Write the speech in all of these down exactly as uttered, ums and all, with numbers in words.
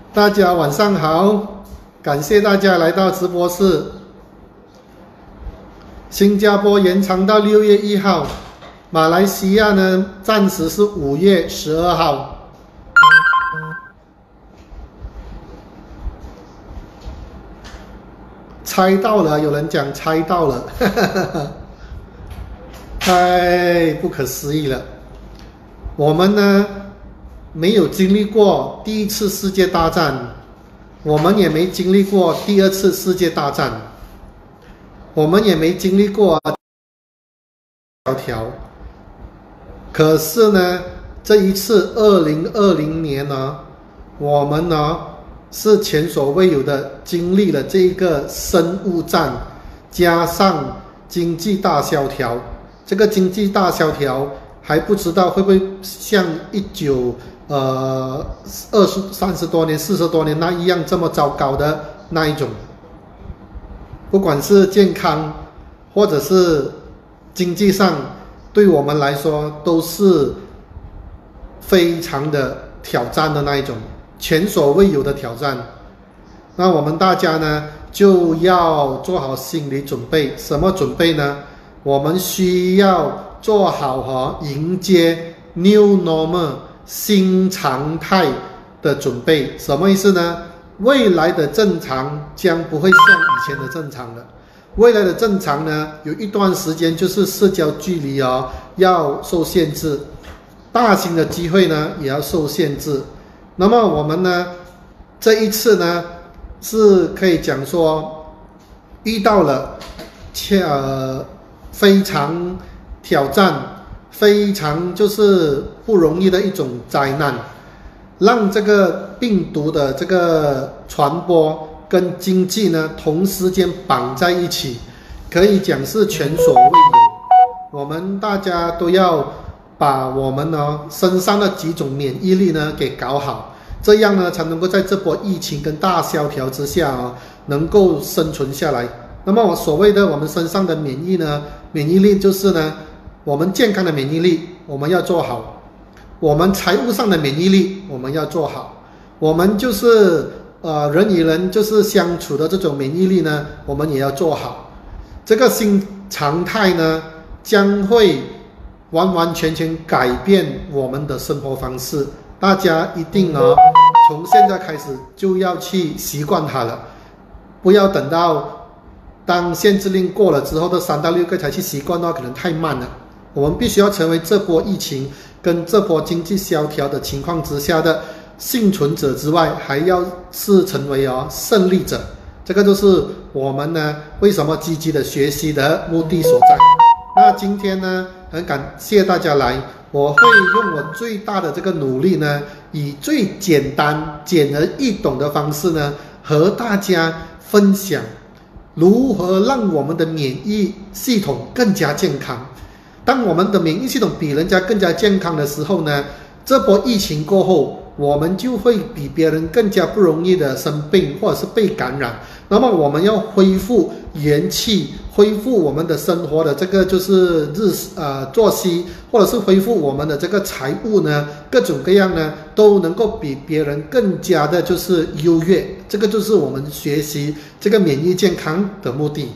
大家晚上好，感谢大家来到直播室。新加坡延长到六月一号，马来西亚呢暂时是五月十二号。猜到了，有人讲猜到了，太不可思议了。我们呢没有经历过第一次世界大战，我们也没经历过第二次世界大战，我们也没经历过萧条。可是呢，这一次二零二零年呢，我们呢是前所未有的经历了这个生物战，加上经济大萧条。这个经济大萧条还不知道会不会像一九呃二十三十多年、四十多年那一样这么糟糕的那一种。不管是健康或者是经济上，对我们来说都是非常的挑战的那一种。前所未有的挑战，那我们大家呢就要做好心理准备。什么准备呢？我们需要做好哈迎接 new normal 新常态的准备。什么意思呢？未来的正常将不会像以前的正常了。未来的正常呢，有一段时间就是社交距离哦要受限制，大型的机会呢也要受限制。那么我们呢，这一次呢，是可以讲说，遇到了呃非常挑战、非常就是不容易的一种灾难，让这个病毒的这个传播跟经济呢同时间绑在一起，可以讲是前所未有。我们大家都要把我们呢身上的几种免疫力呢给搞好，这样呢才能够在这波疫情跟大萧条之下啊，能够生存下来。那么我所谓的我们身上的免疫呢，免疫力就是呢，我们健康的免疫力我们要做好，我们财务上的免疫力我们要做好，我们就是呃人与人就是相处的这种免疫力呢，我们也要做好。这个新常态呢，将会完完全全改变我们的生活方式。大家一定呢，从现在开始就要去习惯它了，不要等到当限制令过了之后的三到六个才去习惯的话，可能太慢了。我们必须要成为这波疫情跟这波经济萧条的情况之下的幸存者之外，还要是成为哦胜利者。这个就是我们呢为什么积极的学习的目的所在。那今天呢，很感谢大家来。我会用我最大的这个努力呢，以最简单、简而易懂的方式呢，和大家分享如何让我们的免疫系统更加健康。当我们的免疫系统比人家更加健康的时候呢，这波疫情过后，我们就会比别人更加不容易的生病或者是被感染。那么我们要恢复元气，恢复我们的生活的这个就是日呃作息，或者是恢复我们的这个财务呢，各种各样呢都能够比别人更加的就是优越。这个就是我们学习这个免疫健康的目的。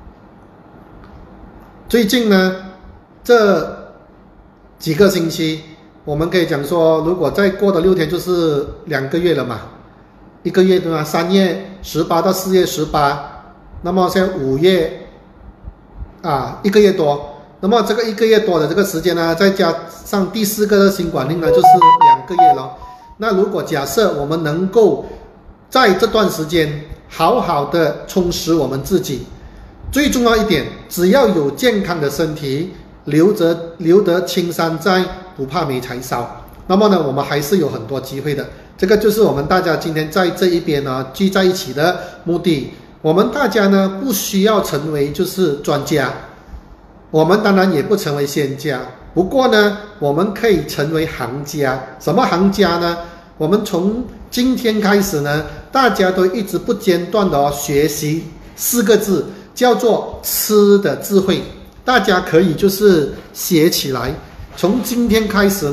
最近呢，这几个星期，我们可以讲说，如果再过的六天就是两个月了嘛。一个月对吧？三月十八到四月十八，那么现在五月啊，一个月多。那么这个一个月多的这个时间呢，再加上第四个的新管令呢，就是两个月了。那如果假设我们能够在这段时间好好的充实我们自己，最重要一点，只要有健康的身体，留着留得青山在，不怕没柴烧。那么呢，我们还是有很多机会的。这个就是我们大家今天在这一边呢聚在一起的目的。我们大家呢不需要成为就是专家，我们当然也不成为仙家，不过呢我们可以成为行家。什么行家呢？我们从今天开始呢，大家都一直不间断的、哦、学习四个字，叫做吃的智慧。大家可以就是写起来，从今天开始呢，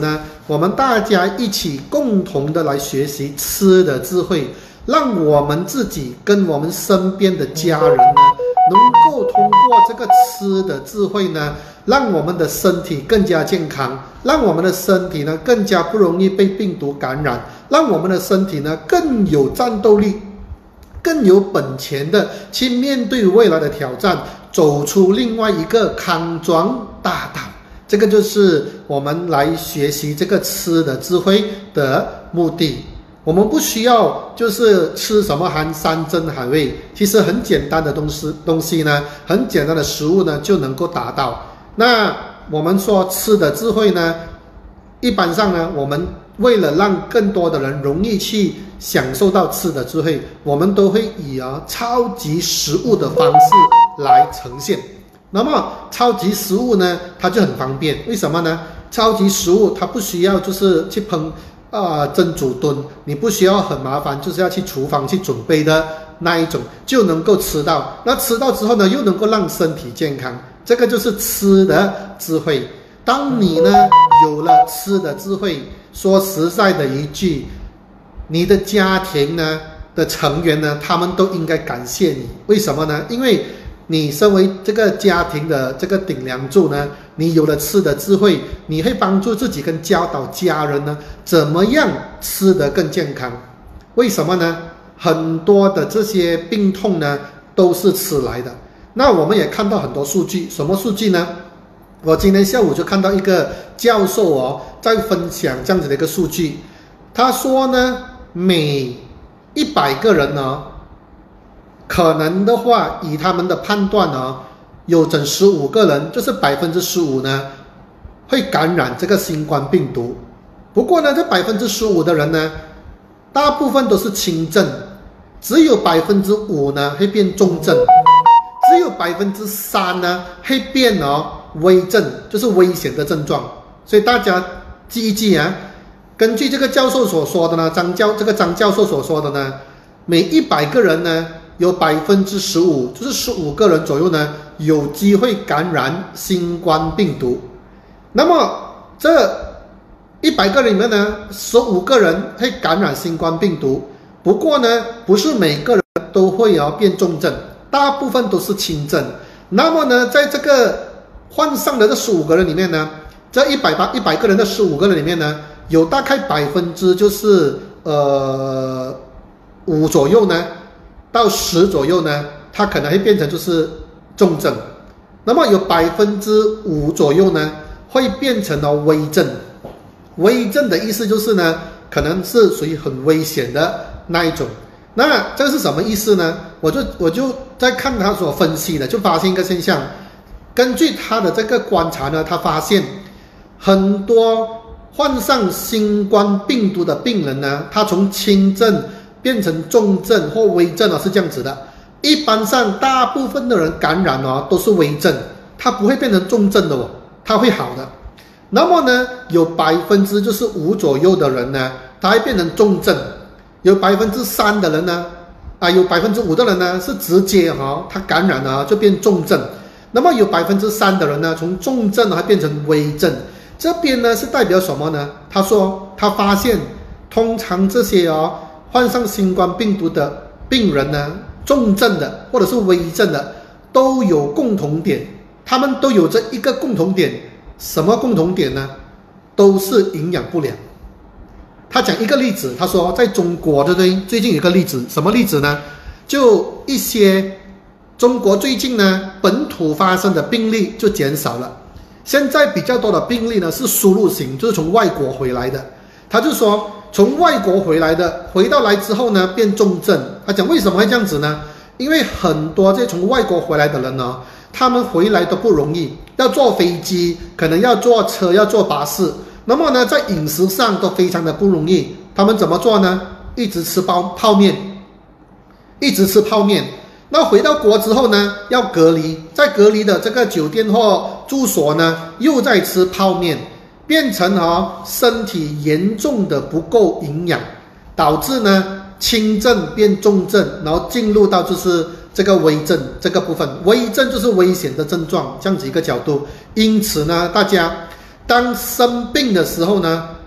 我们大家一起共同的来学习吃的智慧，让我们自己跟我们身边的家人呢，能够通过这个吃的智慧呢，让我们的身体更加健康，让我们的身体呢更加不容易被病毒感染，让我们的身体呢更有战斗力，更有本钱的去面对未来的挑战，走出另外一个康庄大道。这个就是我们来学习这个吃的智慧的目的。我们不需要就是吃什么含山珍海味，其实很简单的东西东西呢，很简单的食物呢就能够达到。那我们说吃的智慧呢，一般上呢，我们为了让更多的人容易去享受到吃的智慧，我们都会以啊超级食物的方式来呈现。那么超级食物呢，它就很方便，为什么呢？超级食物它不需要就是去烹啊、呃、蒸煮炖，你不需要很麻烦，就是要去厨房去准备的那一种，就能够吃到。那吃到之后呢，又能够让身体健康，这个就是吃的智慧。当你呢有了吃的智慧，说实在的一句，你的家庭呢的成员呢，他们都应该感谢你。为什么呢？因为你身为这个家庭的这个顶梁柱呢，你有了吃的智慧，你会帮助自己跟教导家人呢，怎么样吃得更健康。为什么呢？很多的这些病痛呢，都是吃来的。那我们也看到很多数据，什么数据呢？我今天下午就看到一个教授哦，在分享这样子的一个数据，他说呢，每一百个人呢，可能的话，以他们的判断呢，有整十五个人，就是百分之十五呢，会感染这个新冠病毒。不过呢，这百分之十五的人呢，大部分都是轻症，只有百分之五呢会变重症，只有百分之三呢会变哦危症，就是危险的症状。所以大家记一记啊，根据这个教授所说的呢，张教这个张教授所说的呢，每一百个人呢，有百分之十五，就是十五个人左右呢，有机会感染新冠病毒。那么这一百个人里面呢，十五个人会感染新冠病毒。不过呢，不是每个人都会啊变重症，大部分都是轻症。那么呢，在这个患上的这十五个人里面呢，这一百八一百个人的十五个人里面呢，有大概百分之就是呃五左右呢，到十左右呢，它可能会变成就是重症。那么有百分之五左右呢，会变成了危症。危症的意思就是呢，可能是属于很危险的那一种。那这是什么意思呢？我就我就在看他所分析的，就发现一个现象。根据他的这个观察呢，他发现很多患上新冠病毒的病人呢，他从轻症变成重症或危症啊，是这样子的。一般上大部分的人感染哦都是危症，他不会变成重症的哦，他会好的。那么呢，有百分之就是五左右的人呢，他会变成重症；有百分之三的人呢，啊，有百分之五的人呢是直接哈、哦，他感染了就变重症。那么有百分之三的人呢，从重症还变成危症。这边呢是代表什么呢？他说他发现，通常这些哦患上新冠病毒的病人呢，重症的或者是危症的，都有共同点，他们都有这一个共同点。什么共同点呢？都是营养不良。他讲一个例子，他说在中国，对不对？最近有一个例子，什么例子呢？就一些中国最近呢本土发生的病例就减少了，现在比较多的病例呢是输入型，就是从外国回来的。他就说从外国回来的，回到来之后呢变重症。他讲为什么会这样子呢？因为很多这些从外国回来的人呢，他们回来都不容易，要坐飞机，可能要坐车，要坐巴士。那么呢，在饮食上都非常的不容易。他们怎么做呢？一直吃泡泡面，一直吃泡面。那回到国之后呢，要隔离，在隔离的这个酒店或住所呢，又在吃泡面，变成哦身体严重的不够营养，导致呢轻症变重症，然后进入到就是这个危症这个部分。危症就是危险的症状，这样子一个角度。因此呢，大家当生病的时候呢，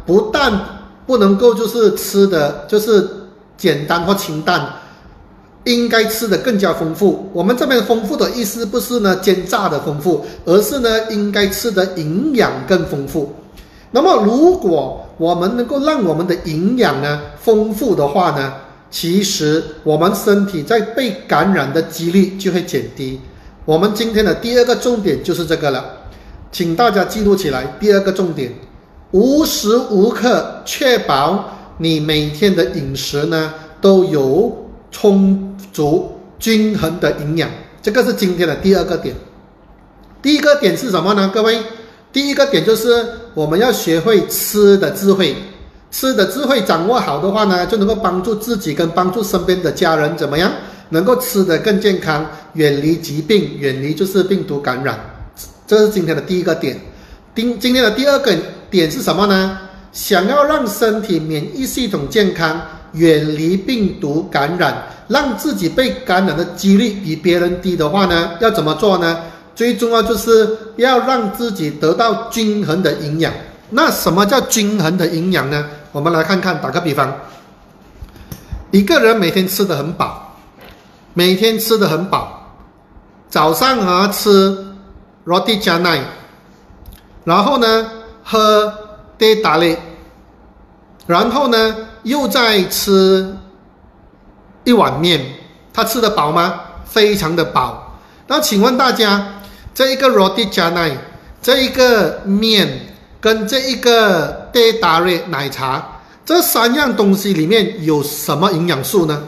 不但不能够就是吃的就是简单或清淡，应该吃的更加丰富。我们这边丰富的意思不是呢煎炸的丰富，而是呢应该吃的营养更丰富。那么如果我们能够让我们的营养呢丰富的话呢，其实我们身体在被感染的几率就会减低。我们今天的第二个重点就是这个了，请大家记录起来。第二个重点，无时无刻确保你每天的饮食呢都有充足均衡的营养，这个是今天的第二个点。第一个点是什么呢？各位，第一个点就是我们要学会吃的智慧。吃的智慧掌握好的话呢，就能够帮助自己跟帮助身边的家人怎么样，能够吃得更健康，远离疾病，远离就是病毒感染。这是今天的第一个点。今今天的第二个点是什么呢？想要让身体免疫系统健康，远离病毒感染，让自己被感染的几率比别人低的话呢，要怎么做呢？最重要就是要让自己得到均衡的营养。那什么叫均衡的营养呢？我们来看看，打个比方，一个人每天吃得很饱，每天吃得很饱，早上啊吃 roti canai， 然后呢喝 teh tarik， 然后呢又再吃一碗面，他吃得饱吗？非常的饱。那请问大家，这一个 roti canai， 这一个面跟这一个 teh tarik 奶茶，这三样东西里面有什么营养素呢？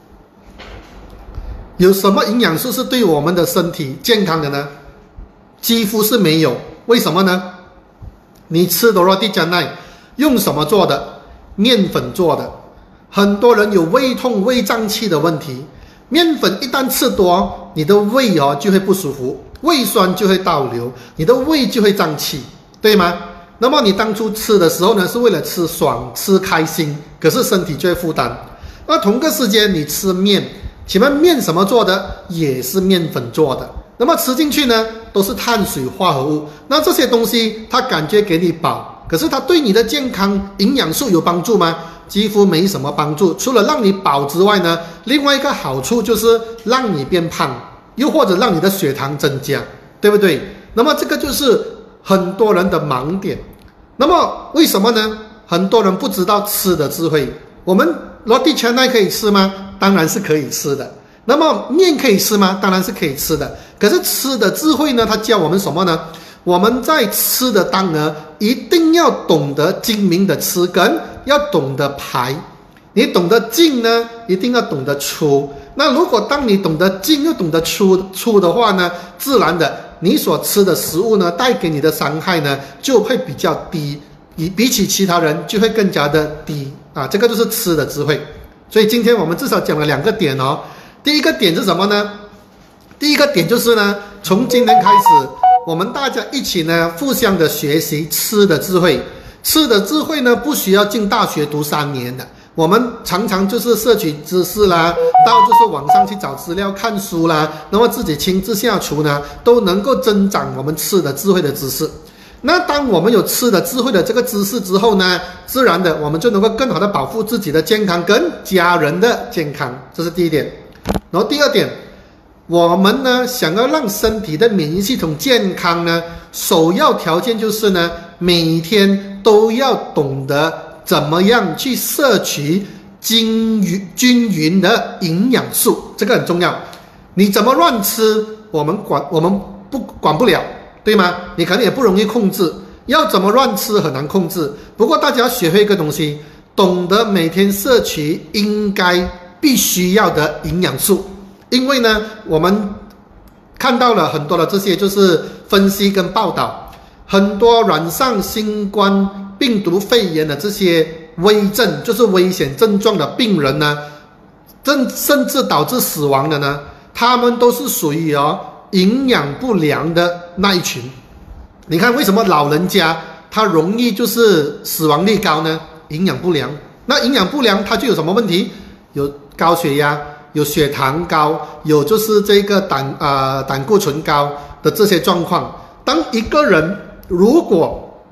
有什么营养素是对我们的身体健康的呢？几乎是没有。为什么呢？你吃的 roti canai 用什么做的？面粉做的。很多人有胃痛、胃胀气的问题，面粉一旦吃多，你的胃哦就会不舒服，胃酸就会倒流，你的胃就会胀气，对吗？那么你当初吃的时候呢，是为了吃爽、吃开心，可是身体就会负担。那同个时间你吃面，请问面什么做的？也是面粉做的。那么吃进去呢，都是碳水化合物。那这些东西它感觉给你饱，可是它对你的健康营养素有帮助吗？几乎没什么帮助。除了让你饱之外呢，另外一个好处就是让你变胖，又或者让你的血糖增加，对不对？那么这个就是很多人的盲点。那么为什么呢？很多人不知道吃的智慧。我们 roti canai 可以吃吗？当然是可以吃的。那么面可以吃吗？当然是可以吃的。可是吃的智慧呢，它教我们什么呢？我们在吃的当呢，一定要懂得精明的吃，跟要懂得排。你懂得进呢，一定要懂得出。那如果当你懂得进又懂得出出的话呢，自然的你所吃的食物呢，带给你的伤害呢就会比较低，比比起其他人就会更加的低啊。这个就是吃的智慧。所以今天我们至少讲了两个点哦。第一个点是什么呢？第一个点就是呢，从今天开始，我们大家一起呢，互相的学习吃的智慧。吃的智慧呢，不需要进大学读三年的。我们常常就是摄取知识啦，到就是网上去找资料、看书啦，那么自己亲自下厨呢，都能够增长我们吃的智慧的知识。那当我们有吃的智慧的这个知识之后呢，自然的我们就能够更好的保护自己的健康跟家人的健康，这是第一点。然后第二点，我们呢想要让身体的免疫系统健康呢，首要条件就是呢，每天都要懂得怎么样去摄取均匀均匀的营养素，这个很重要。你怎么乱吃，我们管我们不管不了，对吗？你可能也不容易控制，要怎么乱吃很难控制。不过大家要学会一个东西，懂得每天摄取应该必须要的营养素。因为呢，我们看到了很多的这些就是分析跟报道，很多染上新冠病毒肺炎的这些危症，就是危险症状的病人呢，甚甚至导致死亡的呢，他们都是属于哦营养不良的那一群。你看为什么老人家他容易就是死亡率高呢？营养不良。那营养不良他就有什么问题？有高血压，有血糖高，有就是这个胆呃胆固醇高的这些状况。当一个人如果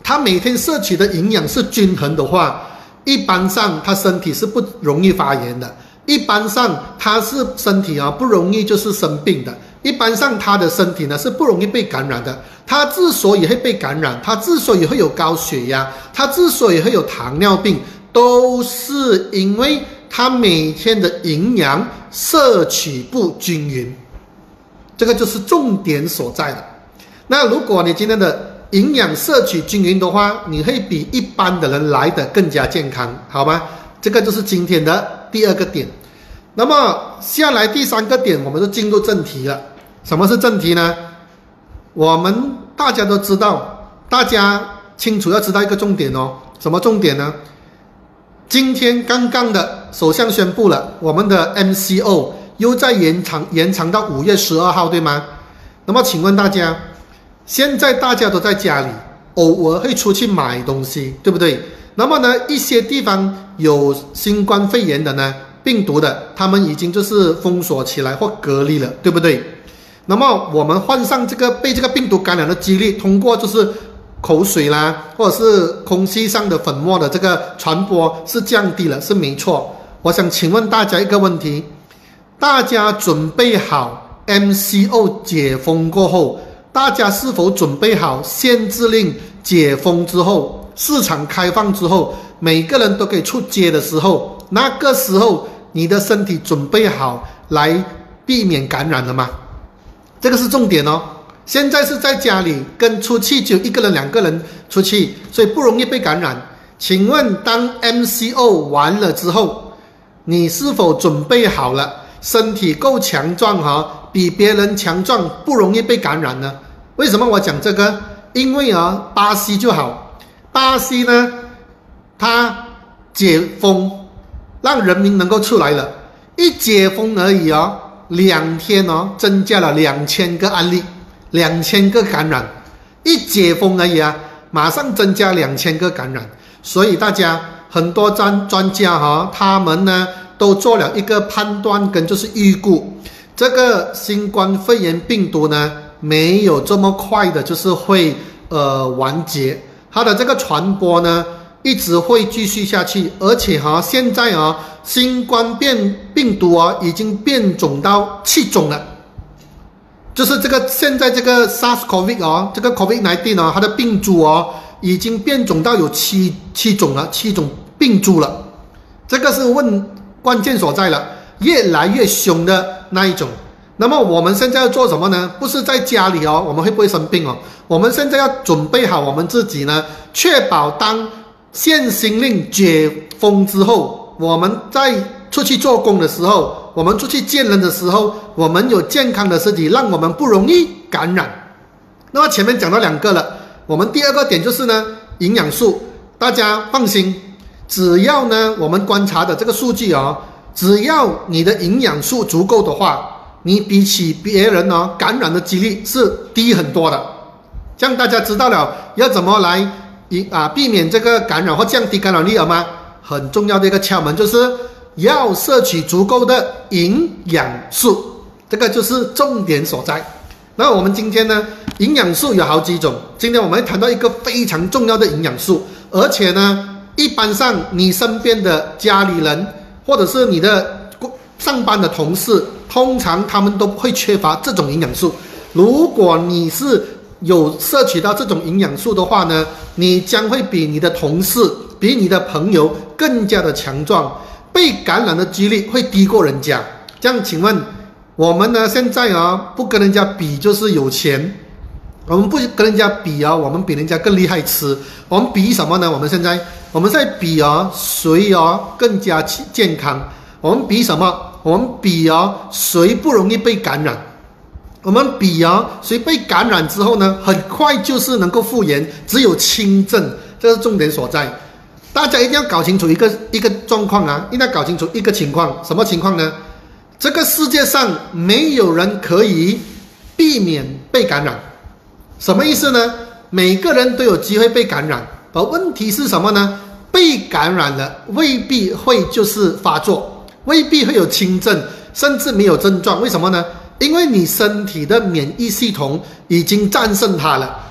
他每天摄取的营养是均衡的话，一般上他身体是不容易发炎的，一般上他是身体啊不容易就是生病的，一般上他的身体呢是不容易被感染的。他之所以会被感染，他之所以会有高血压，他之所以会有糖尿病，都是因为他每天的营养摄取不均匀，这个就是重点所在的。那如果你今天的营养摄取均匀的话，你会比一般的人来得更加健康，好吗？这个就是今天的第二个点。那么下来第三个点，我们就进入正题了。什么是正题呢？我们大家都知道，大家清楚要知道一个重点哦。什么重点呢？今天刚刚的首相宣布了，我们的 M C O 又在延长延长到五月十二号，对吗？那么请问大家，现在大家都在家里，偶尔会出去买东西，对不对？那么呢，一些地方有新冠肺炎的呢，病毒的，他们已经就是封锁起来或隔离了，对不对？那么我们患上这个被这个病毒感染的几率，通过就是口水啦，或者是空气上的粉末的这个传播是降低了，是没错。我想请问大家一个问题：大家准备好 M C O 解封过后，大家是否准备好限制令解封之后，市场开放之后，每个人都可以出街的时候，那个时候你的身体准备好来避免感染了吗？这个是重点哦。现在是在家里跟出去就一个人两个人出去，所以不容易被感染。请问当 M C O 完了之后，你是否准备好了，身体够强壮哈，比别人强壮，不容易被感染呢？为什么我讲这个？因为啊，巴西就好，巴西呢，它解封，让人民能够出来了，一解封而已哦，两天哦，增加了两千个案例。两千个感染，一解封而已啊，马上增加两千个感染。所以大家很多专专家哈，他们呢都做了一个判断跟就是预估，这个新冠肺炎病毒呢没有这么快的，就是会呃完结，它的这个传播呢一直会继续下去，而且哈现在啊新冠变病毒啊已经变种到七种了。就是这个现在这个 SARS-C o V 哦，这个 COVID 十九 哦，它的病株哦，已经变种到有七七种了，七种病株了。这个是问关键所在了，越来越凶的那一种。那么我们现在要做什么呢？不是在家里哦，我们会不会生病哦？我们现在要准备好我们自己呢，确保当限行令解封之后，我们在出去做工的时候，我们出去见人的时候，我们有健康的身体，让我们不容易感染。那么前面讲到两个了，我们第二个点就是呢，营养素。大家放心，只要呢我们观察的这个数据哦，只要你的营养素足够的话，你比起别人呢感染的几率是低很多的。这样大家知道了要怎么来啊避免这个感染或降低感染率了吗？很重要的一个窍门就是要摄取足够的营养素，这个就是重点所在。那我们今天呢，营养素有好几种，今天我们会谈到一个非常重要的营养素，而且呢，一般上你身边的家里人或者是你的上班的同事，通常他们都会缺乏这种营养素。如果你是有摄取到这种营养素的话呢，你将会比你的同事、比你的朋友更加的强壮，被感染的几率会低过人家。这样请问我们呢现在啊不跟人家比就是有钱，我们不跟人家比啊，我们比人家更厉害吃。我们比什么呢？我们现在我们在比啊谁啊更加健康。我们比什么？我们比啊谁不容易被感染。我们比啊谁被感染之后呢，很快就是能够复原，只有轻症，这是重点所在。大家一定要搞清楚一个一个状况啊，一定要搞清楚一个情况，什么情况呢？这个世界上没有人可以避免被感染。什么意思呢？每个人都有机会被感染，而问题是什么呢？被感染了未必会就是发作，未必会有轻症，甚至没有症状。为什么呢？因为你身体的免疫系统已经战胜它了，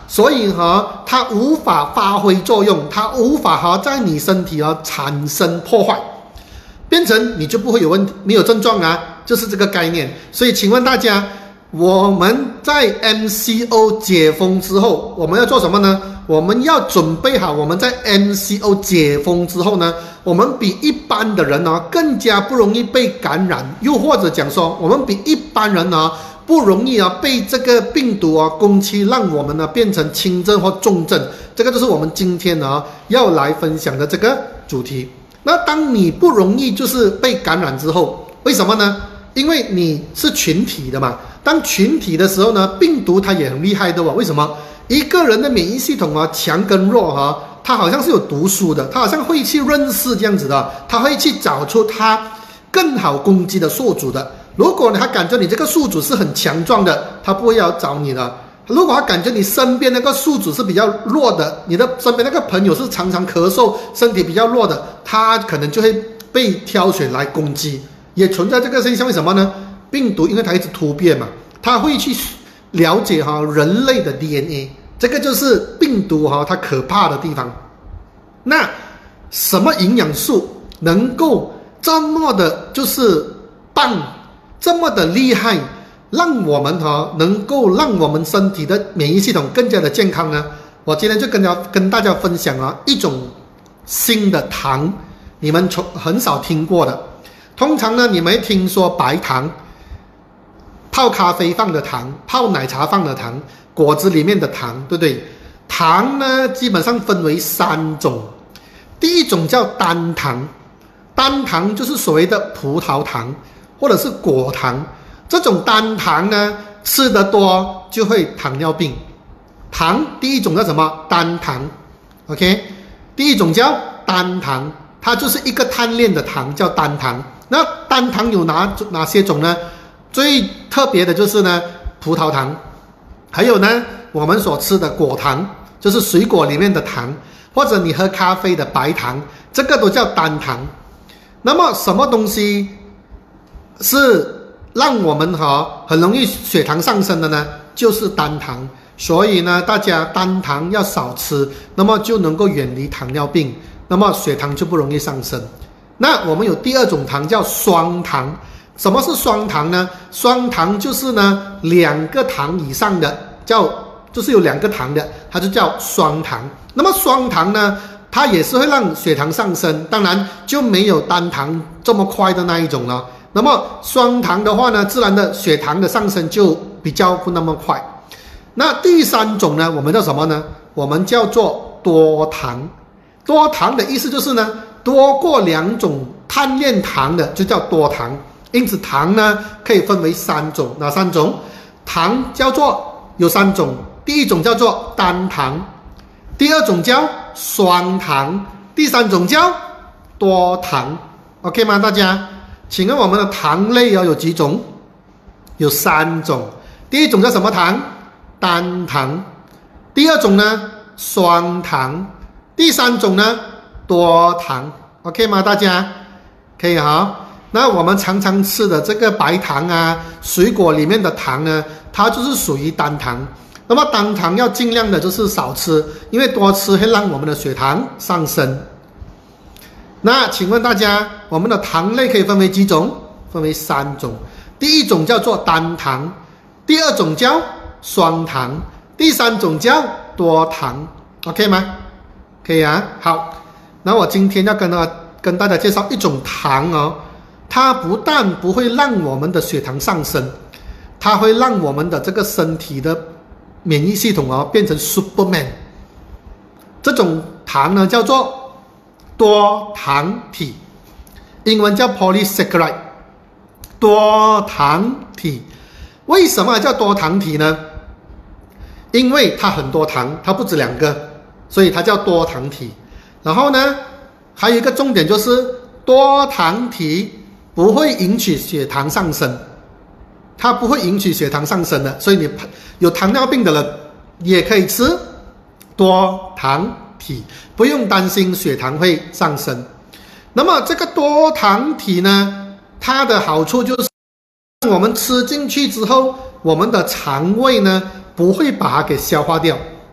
所以哈，它无法发挥作用，它无法哈在你身体啊产生破坏，变成你就不会有问题，没有症状啊，就是这个概念。所以请问大家，我们在 M C O 解封之后，我们要做什么呢？我们要准备好，我们在 M C O 解封之后呢，我们比一般的人呢更加不容易被感染，又或者讲说，我们比一般人呢不容易啊被这个病毒啊攻击，让我们呢变成轻症或重症。这个就是我们今天呢要来分享的这个主题。那当你不容易就是被感染之后，为什么呢？因为你是群体的嘛。当群体的时候呢，病毒它也很厉害的哦。为什么？一个人的免疫系统啊强跟弱哈，它好像是有读书的，它好像会去认识这样子的，它会去找出它更好攻击的宿主的。如果他感觉你这个宿主是很强壮的，他不会要找你的。如果他感觉你身边那个宿主是比较弱的，你的身边那个朋友是常常咳嗽、身体比较弱的，他可能就会被挑选来攻击。也存在这个现象，为什么呢？病毒因为它一直突变嘛，它会去了解哈人类的 D N A， 这个就是病毒哈它可怕的地方。那什么营养素能够这么的就是棒，这么的厉害，让我们哈能够让我们身体的免疫系统更加的健康呢？我今天就跟大家跟大家分享啊一种新的糖，你们从很少听过的。通常呢，你们听说白糖、泡咖啡放的糖、泡奶茶放的糖、果汁里面的糖，对不对？糖呢，基本上分为三种。第一种叫单糖，单糖就是所谓的葡萄糖或者是果糖。这种单糖呢，吃得多就会糖尿病。糖第一种叫什么？单糖 ，OK？ 第一种叫单糖，它就是一个碳链的糖，叫单糖。那单糖有哪哪些种呢？最特别的就是呢，葡萄糖，还有呢，我们所吃的果糖，就是水果里面的糖，或者你喝咖啡的白糖，这个都叫单糖。那么什么东西是让我们哈很容易血糖上升的呢？就是单糖。所以呢，大家单糖要少吃，那么就能够远离糖尿病，那么血糖就不容易上升。那我们有第二种糖叫双糖。什么是双糖呢？双糖就是呢两个糖以上的，叫就是有两个糖的，它就叫双糖。那么双糖呢，它也是会让血糖上升，当然就没有单糖这么快的那一种了。那么双糖的话呢，自然的血糖的上升就比较不那么快。那第三种呢，我们叫什么呢？我们叫做多糖。多糖的意思就是呢，多过两种碳链糖的就叫多糖。因此糖呢可以分为三种，哪三种？糖叫做有三种，第一种叫做单糖，第二种叫双糖，第三种叫多糖。 OK 吗？大家请问我们的糖类要有几种？有三种。第一种叫什么糖？单糖。第二种呢双糖，第三种呢多糖。 OK 吗？大家可以哈。那我们常常吃的这个白糖啊，水果里面的糖呢，它就是属于单糖。那么单糖要尽量的就是少吃，因为多吃会让我们的血糖上升。那请问大家，我们的糖类可以分为几种？分为三种。第一种叫做单糖，第二种叫双糖，第三种叫多糖。 OK 吗？可以啊。好，那我今天要跟大跟大家介绍一种糖哦。它不但不会让我们的血糖上升，它会让我们的这个身体的免疫系统哦变成 Superman。这种糖呢叫做多糖体，英文叫 polysaccharide。多糖体为什么叫多糖体呢？因为它很多糖，它不止两个，所以它叫多糖体。然后呢，还有一个重点就是多糖体不会引起血糖上升，它不会引起血糖上升的，所以你有糖尿病的人也可以吃多糖体，不用担心血糖会上升。那么这个多糖体呢，它的好处就是我们吃进去之后，我们的肠胃呢不会把它给消化掉，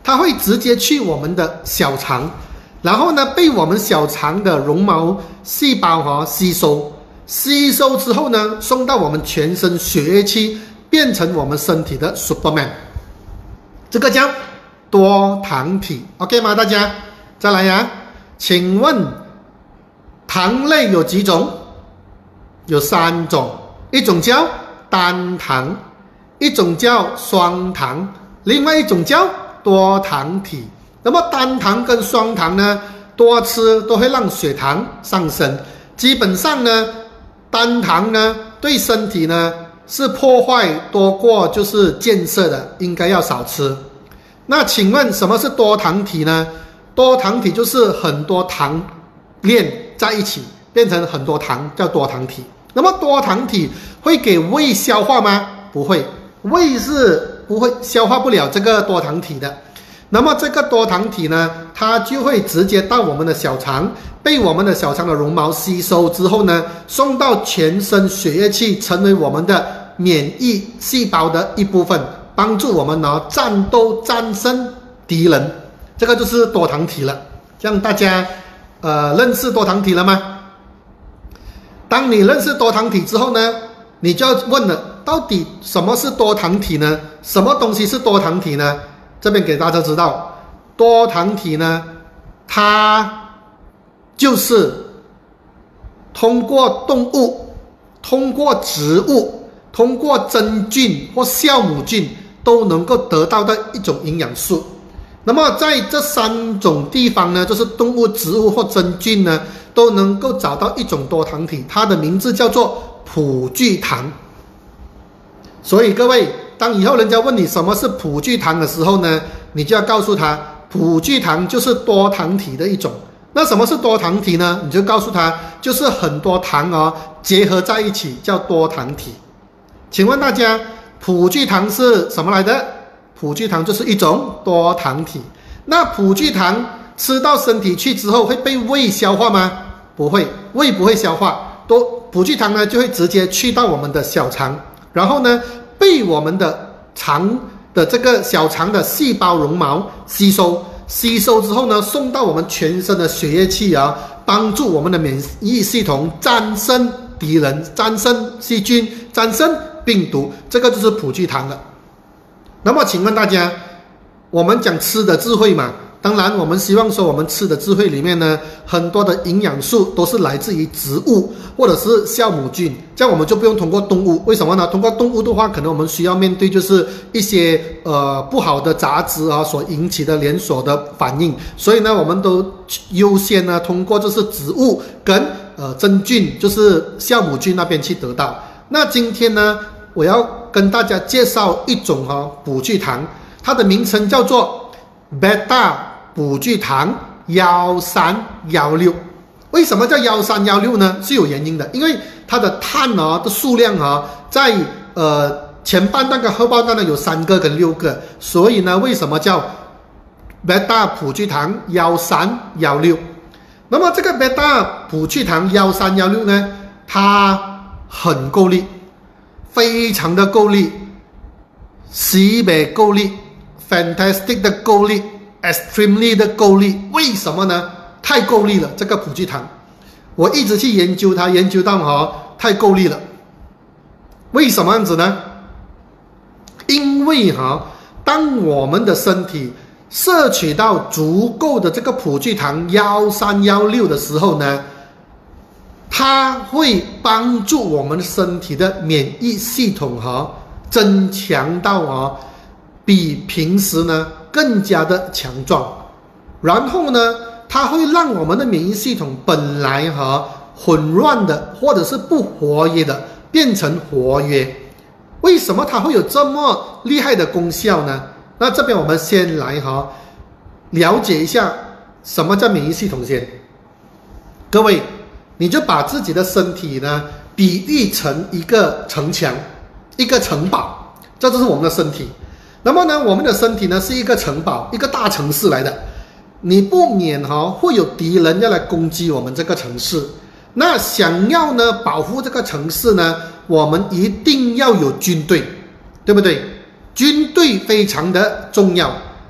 它会直接去我们的小肠，然后呢被我们小肠的绒毛细胞哈、哦、吸收，吸收之后呢送到我们全身血液去，变成我们身体的 Superman， 这个叫多糖体 ，OK 吗？大家再来呀，请问糖类有几种？有三种，一种叫单糖，一种叫双糖，另外一种叫多糖体。那么单糖跟双糖呢，多吃都会让血糖上升。基本上呢，单糖呢对身体呢是破坏多过就是建设的，应该要少吃。那请问什么是多糖体呢？多糖体就是很多糖链在一起变成很多糖，叫多糖体。那么多糖体会给胃消化吗？不会，胃是不会消化不了这个多糖体的。那么这个多糖体呢，它就会直接到我们的小肠，被我们的小肠的绒毛吸收之后呢，送到全身血液去，成为我们的免疫细胞的一部分，帮助我们呢战斗战胜敌人。这个就是多糖体了。这样大家呃认识多糖体了吗？当你认识多糖体之后呢，你就要问了，到底什么是多糖体呢？什么东西是多糖体呢？这边给大家知道，多糖体呢，它就是通过动物、通过植物、通过真菌或酵母菌都能够得到的一种营养素。那么在这三种地方呢，就是动物、植物或真菌呢，都能够找到一种多糖体，它的名字叫做葡聚糖。所以各位，当以后人家问你什么是葡聚糖的时候呢，你就要告诉他，葡聚糖就是多糖体的一种。那什么是多糖体呢？你就告诉他，就是很多糖哦结合在一起叫多糖体。请问大家，葡聚糖是什么来的？葡聚糖就是一种多糖体。那葡聚糖吃到身体去之后会被胃消化吗？不会，胃不会消化。多葡聚糖呢就会直接去到我们的小肠，然后呢被我们的肠的这个小肠的细胞绒毛吸收，吸收之后呢送到我们全身的血液去啊，帮助我们的免疫系统战胜敌人、战胜细菌、战胜病毒。这个就是葡聚糖了。那么请问大家，我们讲吃的智慧嘛，当然我们希望说我们吃的智慧里面呢，很多的营养素都是来自于植物或者是酵母菌，这样我们就不用通过动物。为什么呢？通过动物的话，可能我们需要面对就是一些呃不好的杂质啊所引起的连锁的反应，所以呢我们都优先呢通过就是植物跟呃真菌，就是酵母菌那边去得到。那今天呢我要跟大家介绍一种哈、哦、葡聚糖，它的名称叫做贝塔葡聚糖一三一六。为什么叫一三一六呢？是有原因的，因为它的碳啊的数量啊，在呃前半段跟后半段呢有三个跟六个，所以呢为什么叫贝塔葡聚糖一三一六？那么这个贝塔葡聚糖一三一六呢，它很够力。非常的够力，西北够力 ，fantastic 的够力 ，extremely 的够力。为什么呢？太够力了，这个葡聚糖，我一直去研究它，研究到哈、哦、太够力了。为什么样子呢？因为哈、哦，当我们的身体摄取到足够的这个葡聚糖一三一六的时候呢，它会帮助我们身体的免疫系统哈、哦、增强到哦比平时呢更加的强壮，然后呢它会让我们的免疫系统本来哈、哦、混乱的或者是不活跃的变成活跃。为什么它会有这么厉害的功效呢？那这边我们先来哈、哦、了解一下什么叫免疫系统先。各位，你就把自己的身体呢比喻成一个城墙，一个城堡，这就是我们的身体。那么呢，我们的身体呢是一个城堡，一个大城市来的。你不免哈、哦、会有敌人要来攻击我们这个城市。那想要呢保护这个城市呢，我们一定要有军队，对不对？军队非常的重要。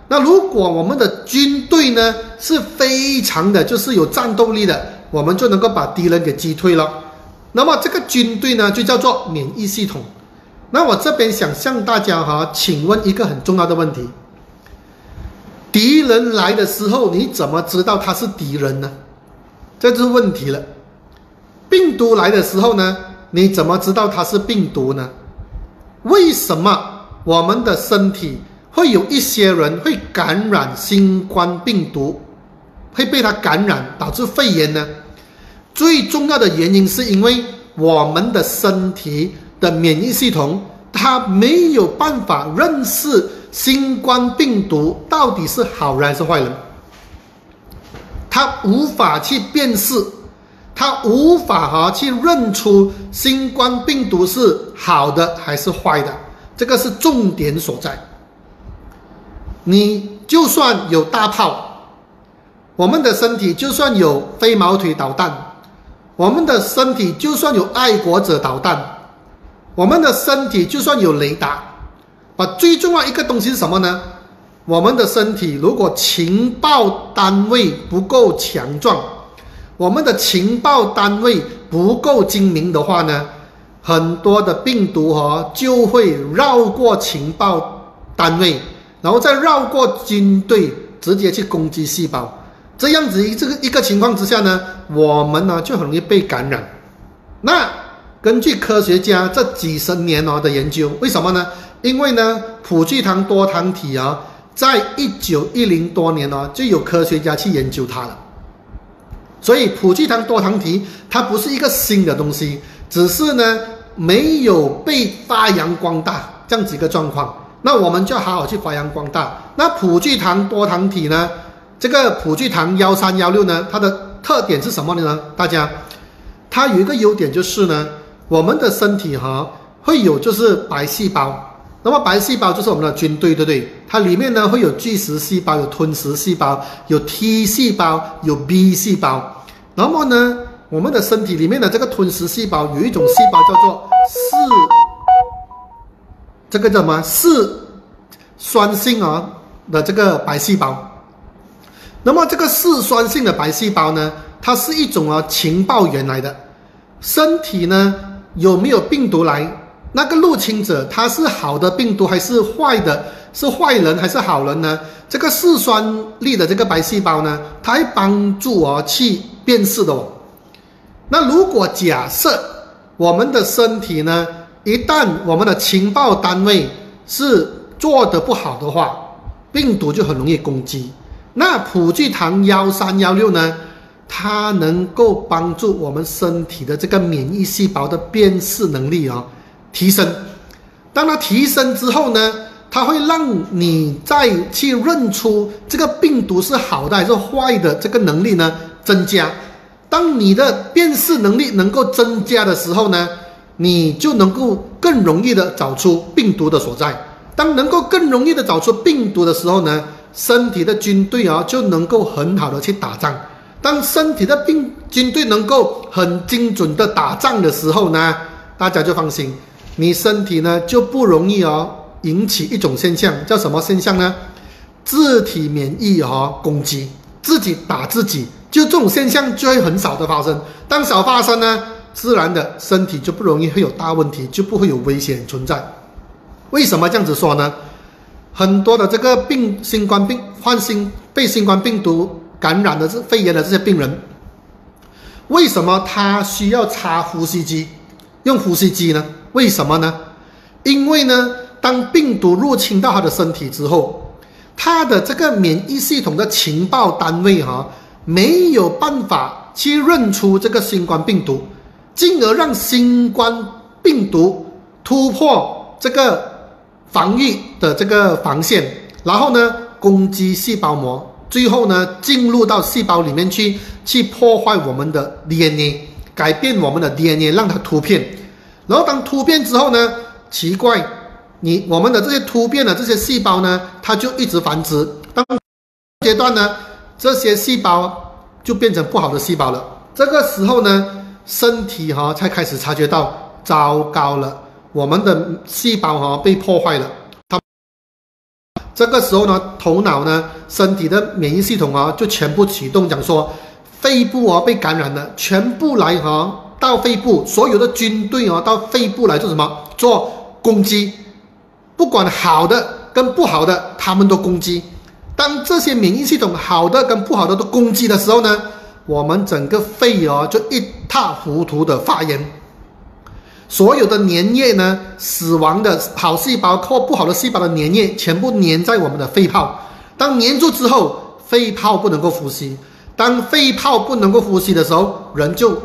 那如果我们的军队呢是非常的就是有战斗力的，我们就能够把敌人给击退了。那么这个军队呢就叫做免疫系统。那我这边想向大家哈，请问一个很重要的问题：敌人来的时候，你怎么知道他是敌人呢？这就是问题了。病毒来的时候呢，你怎么知道它是病毒呢？为什么我们的身体会有一些人会感染新冠病毒，会被它感染导致肺炎呢？最重要的原因是因为我们的身体的免疫系统它没有办法认识新冠病毒到底是好人还是坏人，它无法去辨识，它无法哈去认出新冠病毒是好的还是坏的，这个是重点所在。你就算有大炮，我们的身体就算有飞毛腿导弹，我们的身体就算有爱国者导弹，我们的身体就算有雷达，啊，最重要一个东西是什么呢？我们的身体如果情报单位不够强壮，我们的情报单位不够精明的话呢，很多的病毒哦就会绕过情报单位，然后再绕过军队，直接去攻击细胞。这样子这个一个情况之下呢，我们呢就很容易被感染。那根据科学家这几十年哦的研究，为什么呢？因为呢，普聚糖多糖体啊，在一九一零多年哦，就有科学家去研究它了。所以普聚糖多糖体它不是一个新的东西，只是呢没有被发扬光大这样子一个状况。那我们就好好去发扬光大。那普聚糖多糖体呢，这个普聚糖一三一六呢，它的特点是什么呢？大家，它有一个优点就是呢，我们的身体哈会有就是白细胞。那么白细胞就是我们的军队，对不对？它里面呢会有巨噬细胞，有吞噬细胞，有 T 细胞，有 B 细胞。那么呢，我们的身体里面的这个吞噬细胞有一种细胞叫做四，这个叫什么？四酸性啊的这个白细胞。那么这个四酸性的白细胞呢，它是一种啊情报员来的。身体呢有没有病毒来？那个入侵者他是好的病毒还是坏的？是坏人还是好人呢？这个四酸粒的这个白细胞呢，它会帮助我去辨识的哦。那如果假设我们的身体呢，一旦我们的情报单位是做得不好的话，病毒就很容易攻击。那普聚糖一三一六呢，它能够帮助我们身体的这个免疫细胞的辨识能力啊、哦、提升。当它提升之后呢，它会让你再去认出这个病毒是好的还是坏的这个能力呢增加。当你的辨识能力能够增加的时候呢，你就能够更容易的找出病毒的所在。当能够更容易的找出病毒的时候呢，身体的军队啊就能够很好的去打仗。当身体的病军队能够很精准的打仗的时候呢，大家就放心，你身体呢就不容易哦引起一种现象，叫什么现象呢？自体免疫哦攻击，自己打自己，就这种现象就会很少的发生。当少发生呢，自然的身体就不容易会有大问题，就不会有危险存在。为什么这样子说呢？很多的这个病新冠病患新被新冠病毒感染的这肺炎的这些病人，为什么他需要插呼吸机用呼吸机呢？为什么呢？因为呢，当病毒入侵到他的身体之后，他的这个免疫系统的情报单位哈、啊，没有办法去认出这个新冠病毒，进而让新冠病毒突破这个防御的这个防线，然后呢攻击细胞膜，最后呢进入到细胞里面去，去破坏我们的 D N A， 改变我们的 D N A， 让它突变。然后当突变之后呢，奇怪，你我们的这些突变的这些细胞呢，它就一直繁殖。当阶段呢，这些细胞就变成不好的细胞了。这个时候呢，身体哈、哦、才开始察觉到糟糕了，我们的细胞哈、哦、被破坏了。它这个时候呢，头脑呢，身体的免疫系统啊，就全部启动，讲说肺部啊被感染了，全部来哈、啊、到肺部，所有的军队啊到肺部来做什么？做攻击，不管好的跟不好的，他们都攻击。当这些免疫系统好的跟不好的都攻击的时候呢，我们整个肺啊就一塌糊涂的发炎。所有的粘液呢，死亡的好细胞或不好的细胞的粘液全部粘在我们的肺泡。当粘住之后，肺泡不能够呼吸。当肺泡不能够呼吸的时候，人就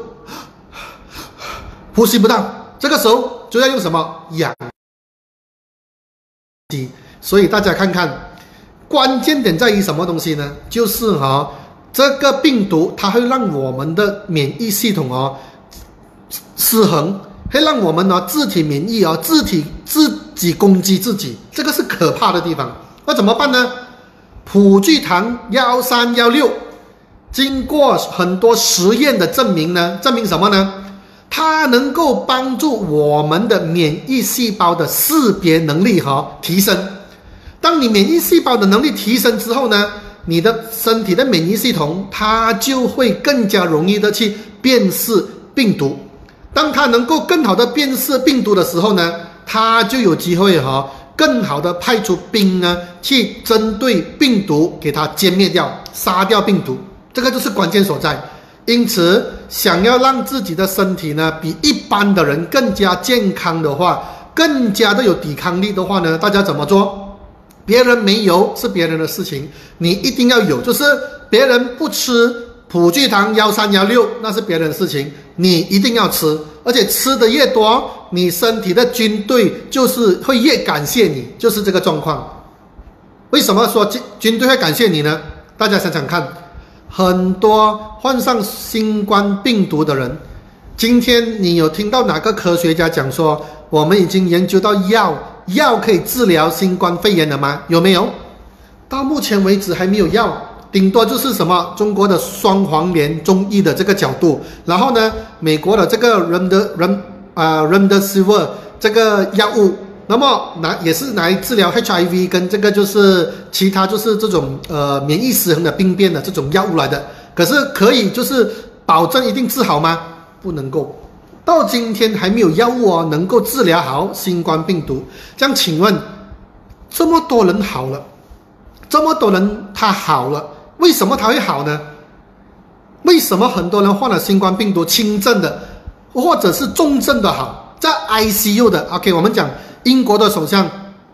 呼吸不到。这个时候就要用什么氧气。所以大家看看，关键点在于什么东西呢？就是哈、哦，这个病毒它会让我们的免疫系统哦失衡。会让我们呢自体免疫啊、哦，自体自己攻击自己，这个是可怕的地方。那怎么办呢？普聚糖一三一六经过很多实验的证明呢，证明什么呢？它能够帮助我们的免疫细胞的识别能力哈、哦、提升。当你免疫细胞的能力提升之后呢，你的身体的免疫系统它就会更加容易的去辨识病毒。当它能够更好的辨识病毒的时候呢，它就有机会哈、哦，更好的派出兵呢，去针对病毒给它歼灭掉、杀掉病毒，这个就是关键所在。因此，想要让自己的身体呢比一般的人更加健康的话，更加的有抵抗力的话呢，大家怎么做？别人没有是别人的事情，你一定要有，就是别人不吃普聚糖一三一六，那是别人的事情，你一定要吃，而且吃的越多，你身体的军队就是会越感谢你，就是这个状况。为什么说军军队会感谢你呢？大家想想看，很多患上新冠病毒的人，今天你有听到哪个科学家讲说，我们已经研究到药，药可以治疗新冠肺炎了吗？有没有？到目前为止还没有药。顶多就是什么中国的双黄连中医的这个角度，然后呢，美国的这个 Remdesivir 啊 Remdesivir 这个药物，那么拿也是拿来治疗 H I V 跟这个就是其他就是这种呃免疫失衡的病变的这种药物来的。可是可以就是保证一定治好吗？不能够。到今天还没有药物哦能够治疗好新冠病毒。这样请问，这么多人好了，这么多人他好了。为什么它会好呢？为什么很多人患了新冠病毒轻症的，或者是重症的好，在 I C U 的 ？OK， 我们讲英国的首相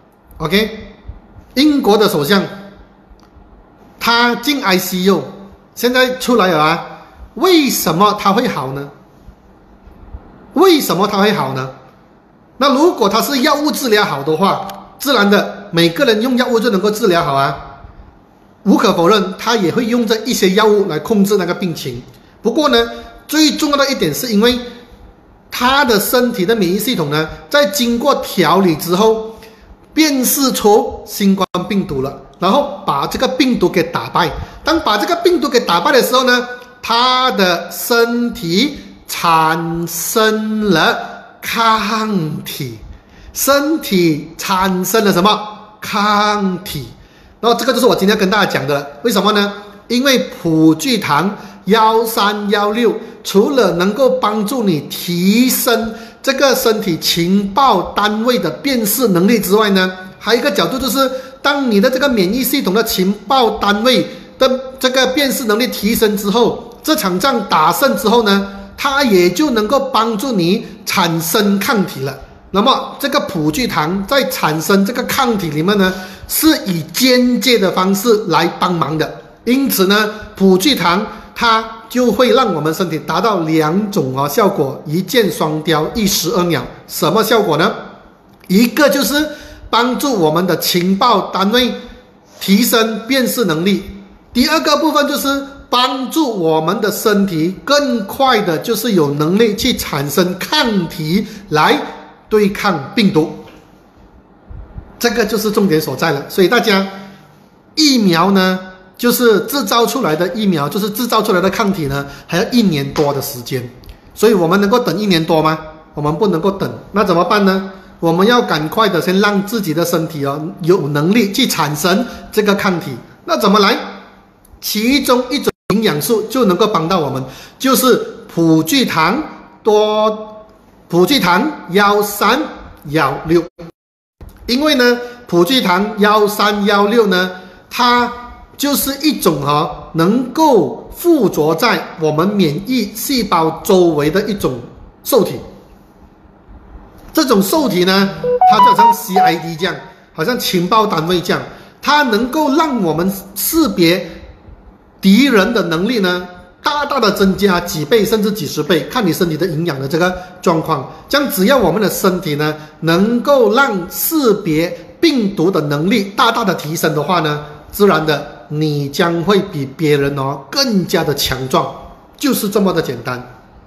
，OK， 英国的首相，他进 I C U， 现在出来了啊？为什么他会好呢？为什么他会好呢？那如果他是药物治疗好的话，自然的每个人用药物就能够治疗好啊。无可否认，他也会用这一些药物来控制那个病情。不过呢，最重要的一点是因为他的身体的免疫系统呢，在经过调理之后，辨识出新冠病毒了，然后把这个病毒给打败。当把这个病毒给打败的时候呢，他的身体产生了抗体，身体产生了什么？抗体。然后这个就是我今天要跟大家讲的，为什么呢？因为普聚糖一三一六除了能够帮助你提升这个身体情报单位的辨识能力之外呢，还有一个角度就是，当你的这个免疫系统的情报单位的这个辨识能力提升之后，这场仗打胜之后呢，它也就能够帮助你产生抗体了。那么这个普聚糖在产生这个抗体里面呢，是以间接的方式来帮忙的。因此呢，普聚糖它就会让我们身体达到两种啊效果，一箭双雕，一石二鸟。什么效果呢？一个就是帮助我们的情报单位提升辨识能力，第二个部分就是帮助我们的身体更快的，就是有能力去产生抗体来对抗病毒。这个就是重点所在了。所以大家疫苗呢，就是制造出来的疫苗，就是制造出来的抗体呢，还要一年多的时间。所以我们能够等一年多吗？我们不能够等。那怎么办呢？ 我们要赶快的先让自己的身体哦有能力去产生这个抗体。那怎么来？其中一种营养素就能够帮到我们，就是普聚糖多普聚糖幺三幺六。因为呢，普聚糖幺三幺六呢，它就是一种哈、哦、能够附着在我们免疫细胞周围的一种受体。这种受体呢，它就好像 C I D 这样，好像情报单位这样，它能够让我们识别敌人的能力呢，大大的增加几倍甚至几十倍，看你身体的营养的这个状况。这样只要我们的身体呢，能够让识别病毒的能力大大的提升的话呢，自然的你将会比别人哦更加的强壮，就是这么的简单。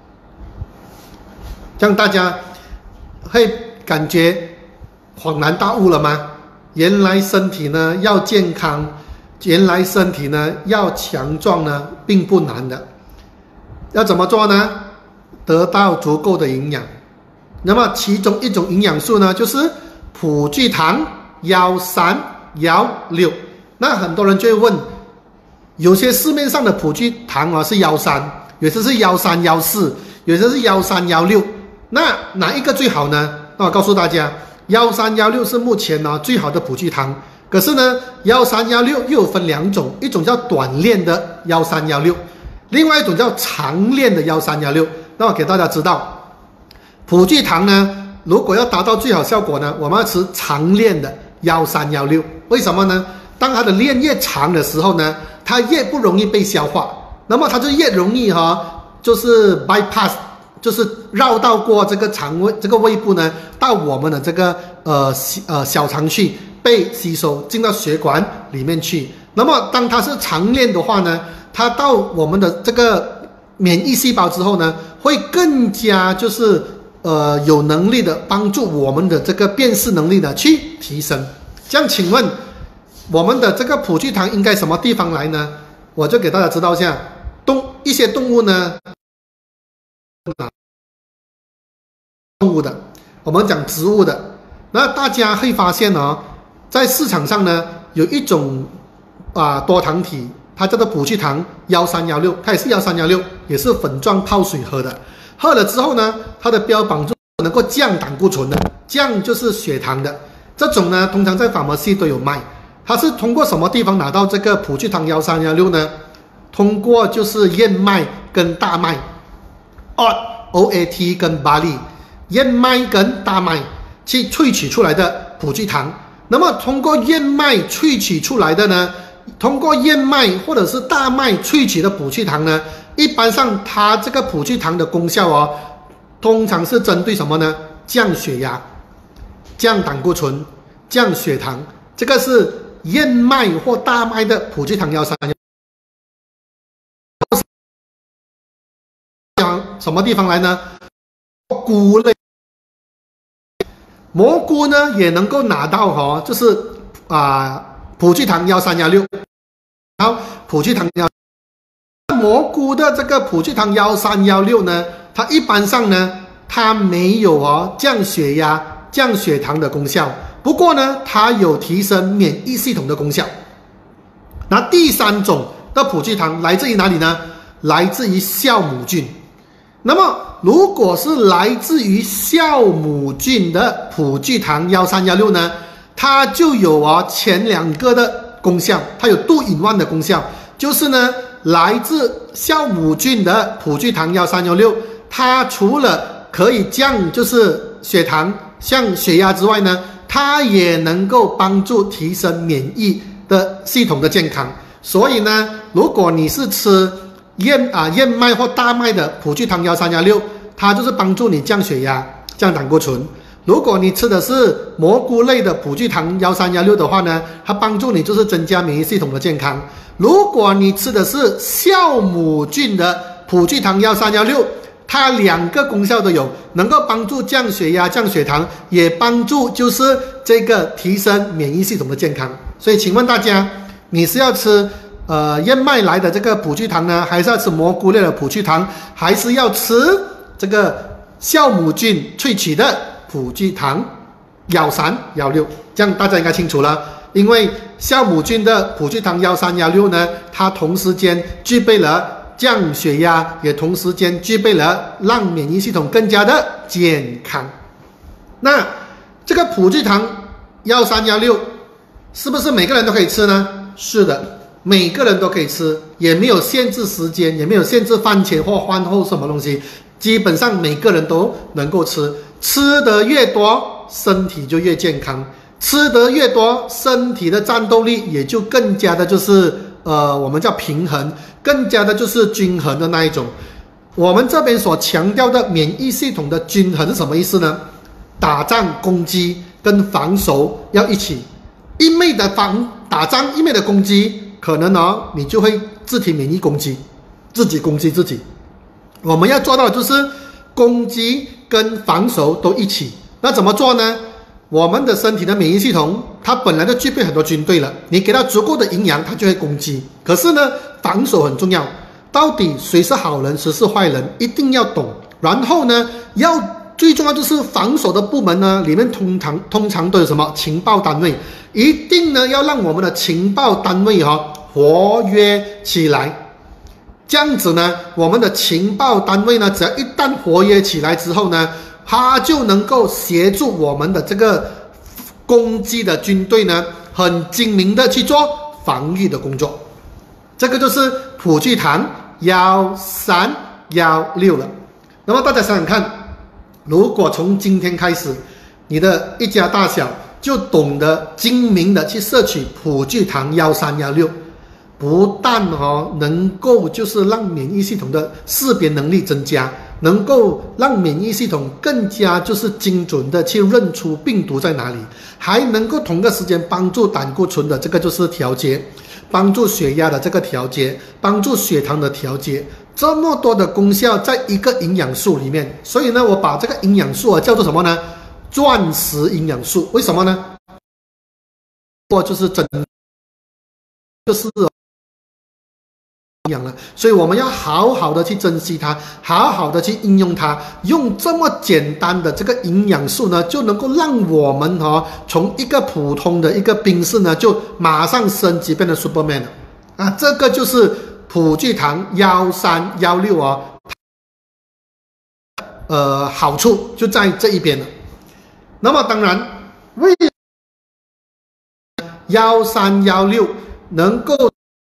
这样大家会感觉恍然大悟了吗？原来身体呢要健康，原来身体呢要强壮呢，并不难的。要怎么做呢？得到足够的营养。那么其中一种营养素呢，就是普聚糖幺三幺六。那很多人就会问，有些市面上的普聚糖啊是幺三，有些是幺三幺四，有些是幺三幺六。那哪一个最好呢？那我告诉大家，幺三幺六是目前呢最好的普聚糖。可是呢，幺三幺六又有分两种，一种叫短链的幺三幺六，另外一种叫长链的幺三幺六。那我给大家知道，普聚糖呢，如果要达到最好效果呢，我们要吃长链的幺三幺六。为什么呢？当它的链越长的时候呢，它越不容易被消化，那么它就越容易哈、哦，就是 bypass。就是绕道过这个肠胃这个胃部呢，到我们的这个呃呃小肠去被吸收进到血管里面去。那么当它是长链的话呢，它到我们的这个免疫细胞之后呢，会更加就是呃有能力的帮助我们的这个辨识能力呢去提升。这样请问我们的这个普聚糖应该什么地方来呢？我就给大家知道一下，动一些动物呢。动物的，我们讲植物的，那大家会发现哦，在市场上呢有一种啊多糖体，它叫做普聚糖幺三幺六，它也是幺三幺六，也是粉状泡水喝的。喝了之后呢，它的标榜就能够降胆固醇的，降就是血糖的。这种呢，通常在pharmacy都有卖。它是通过什么地方拿到这个普聚糖幺三幺六呢？通过就是燕麦跟大麦 ，O A T 跟 barley。燕麦跟大麦去萃取出来的普聚糖，那么通过燕麦萃取出来的呢，通过燕麦或者是大麦萃取的普聚糖呢，一般上它这个普聚糖的功效哦，通常是针对什么呢？降血压、降胆固醇、降血糖，这个是燕麦或大麦的普聚糖幺三幺。什么地方来呢？菇类。蘑菇呢也能够拿到哈、哦，就是啊、呃、普聚糖幺三幺六，好，普聚糖幺，蘑菇的这个普聚糖幺三幺六呢，它一般上呢它没有哦降血压、降血糖的功效，不过呢它有提升免疫系统的功效。那第三种的普聚糖来自于哪里呢？来自于酵母菌。那么，如果是来自于酵母菌的普聚糖幺三幺六呢，它就有啊前两个的功效，它有two in one的功效，就是呢，来自酵母菌的普聚糖幺三幺六，它除了可以降就是血糖、降血压之外呢，它也能够帮助提升免疫的系统的健康。所以呢，如果你是吃燕啊燕麦或大麦的普聚糖幺三幺六，它就是帮助你降血压、降胆固醇。如果你吃的是蘑菇类的普聚糖幺三幺六的话呢，它帮助你就是增加免疫系统的健康。如果你吃的是酵母菌的普聚糖幺三幺六，它两个功效都有，能够帮助降血压、降血糖，也帮助就是这个提升免疫系统的健康。所以请问大家，你是要吃呃燕麦来的这个普聚糖呢，还是要吃蘑菇类的普聚糖，还是要吃这个酵母菌萃取的普聚糖？ 幺三幺六，这样大家应该清楚了。因为酵母菌的普聚糖幺三幺六呢，它同时间具备了降血压，也同时间具备了让免疫系统更加的健康。那这个普聚糖幺三幺六是不是每个人都可以吃呢？是的，每个人都可以吃，也没有限制时间，也没有限制饭前或饭后什么东西，基本上每个人都能够吃，吃得越多，身体就越健康。吃得越多，身体的战斗力也就更加的就是呃，我们叫平衡，更加的就是均衡的那一种。我们这边所强调的免疫系统的均衡是什么意思呢？打仗攻击跟防守要一起，一昧的防打仗，一昧的攻击，可能哦你就会自体免疫攻击，自己攻击自己。我们要做到的就是攻击跟防守都一起。那怎么做呢？我们的身体的免疫系统，它本来就具备很多军队了，你给它足够的营养，它就会攻击。可是呢，防守很重要，到底谁是好人，谁是坏人，一定要懂。然后呢，要最重要就是防守的部门呢，里面通常通常都有什么情报单位，一定呢要让我们的情报单位哈、哦、活跃起来。这样子呢，我们的情报单位呢，只要一旦活跃起来之后呢，它就能够协助我们的这个攻击的军队呢，很精明的去做防御的工作。这个就是普聚糖幺三幺六了。那么大家想想看，如果从今天开始，你的一家大小就懂得精明的去摄取普聚糖幺三幺六，不但哦能够就是让免疫系统的识别能力增加，能够让免疫系统更加就是精准的去认出病毒在哪里，还能够同个时间帮助胆固醇的这个就是调节，帮助血压的这个调节，帮助血糖的调节，这么多的功效在一个营养素里面。所以呢，我把这个营养素啊叫做什么呢？钻石营养素。为什么呢？或就是真就是营养了，所以我们要好好的去珍惜它，好好的去应用它，用这么简单的这个营养素呢，就能够让我们哦从一个普通的一个兵士呢，就马上升级变成 Superman 了啊！这个就是普聚糖幺三幺六哦，呃，好处就在这一边了。那么当然，为幺三幺六能够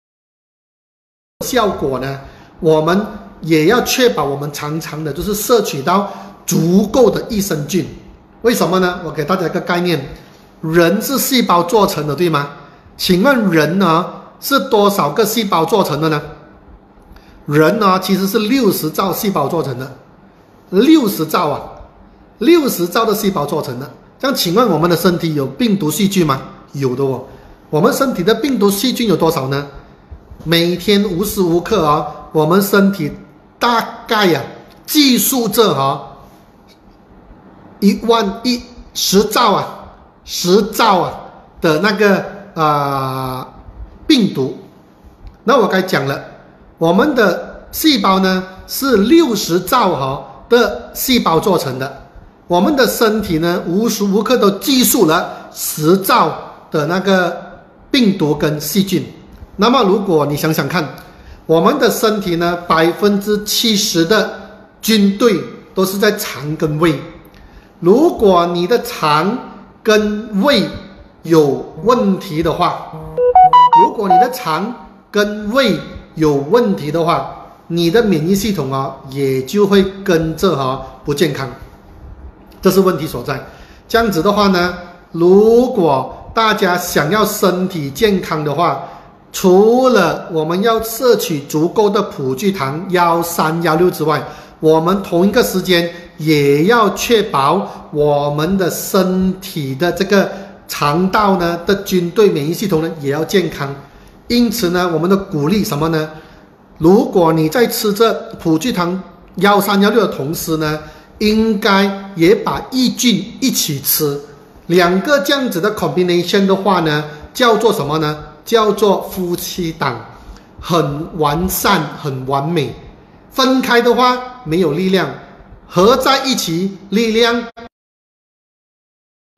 效果呢，我们也要确保我们常常的就是摄取到足够的益生菌。为什么呢？我给大家一个概念，人是细胞做成的，对吗？请问人呢是多少个细胞做成的呢？人呢其实是六十兆细胞做成的，六十兆啊，六十兆的细胞做成的。这样请问我们的身体有病毒细菌吗？有的哦。我们身体的病毒细菌有多少呢？每天无时无刻啊，我们身体大概呀、啊、计数着哈一万一十兆啊十兆啊的那个啊、呃、病毒。那我该讲了，我们的细胞呢是六十兆哈的细胞做成的，我们的身体呢无时无刻都计数了十兆的那个病毒跟细菌。那么如果你想想看，我们的身体呢百分之七十的军队都是在肠跟胃。如果你的肠跟胃有问题的话，如果你的肠跟胃有问题的话，你的免疫系统啊也就会跟着啊不健康，这是问题所在。这样子的话呢，如果大家想要身体健康的话，除了我们要摄取足够的普聚糖幺三幺六之外，我们同一个时间也要确保我们的身体的这个肠道呢的军队免疫系统呢也要健康。因此呢，我们的鼓励什么呢？如果你在吃这普聚糖幺三幺六的同时呢，应该也把益菌一起吃。两个这样子的 combination 的话呢，叫做什么呢？叫做夫妻档，很完善，很完美。分开的话没有力量，合在一起力量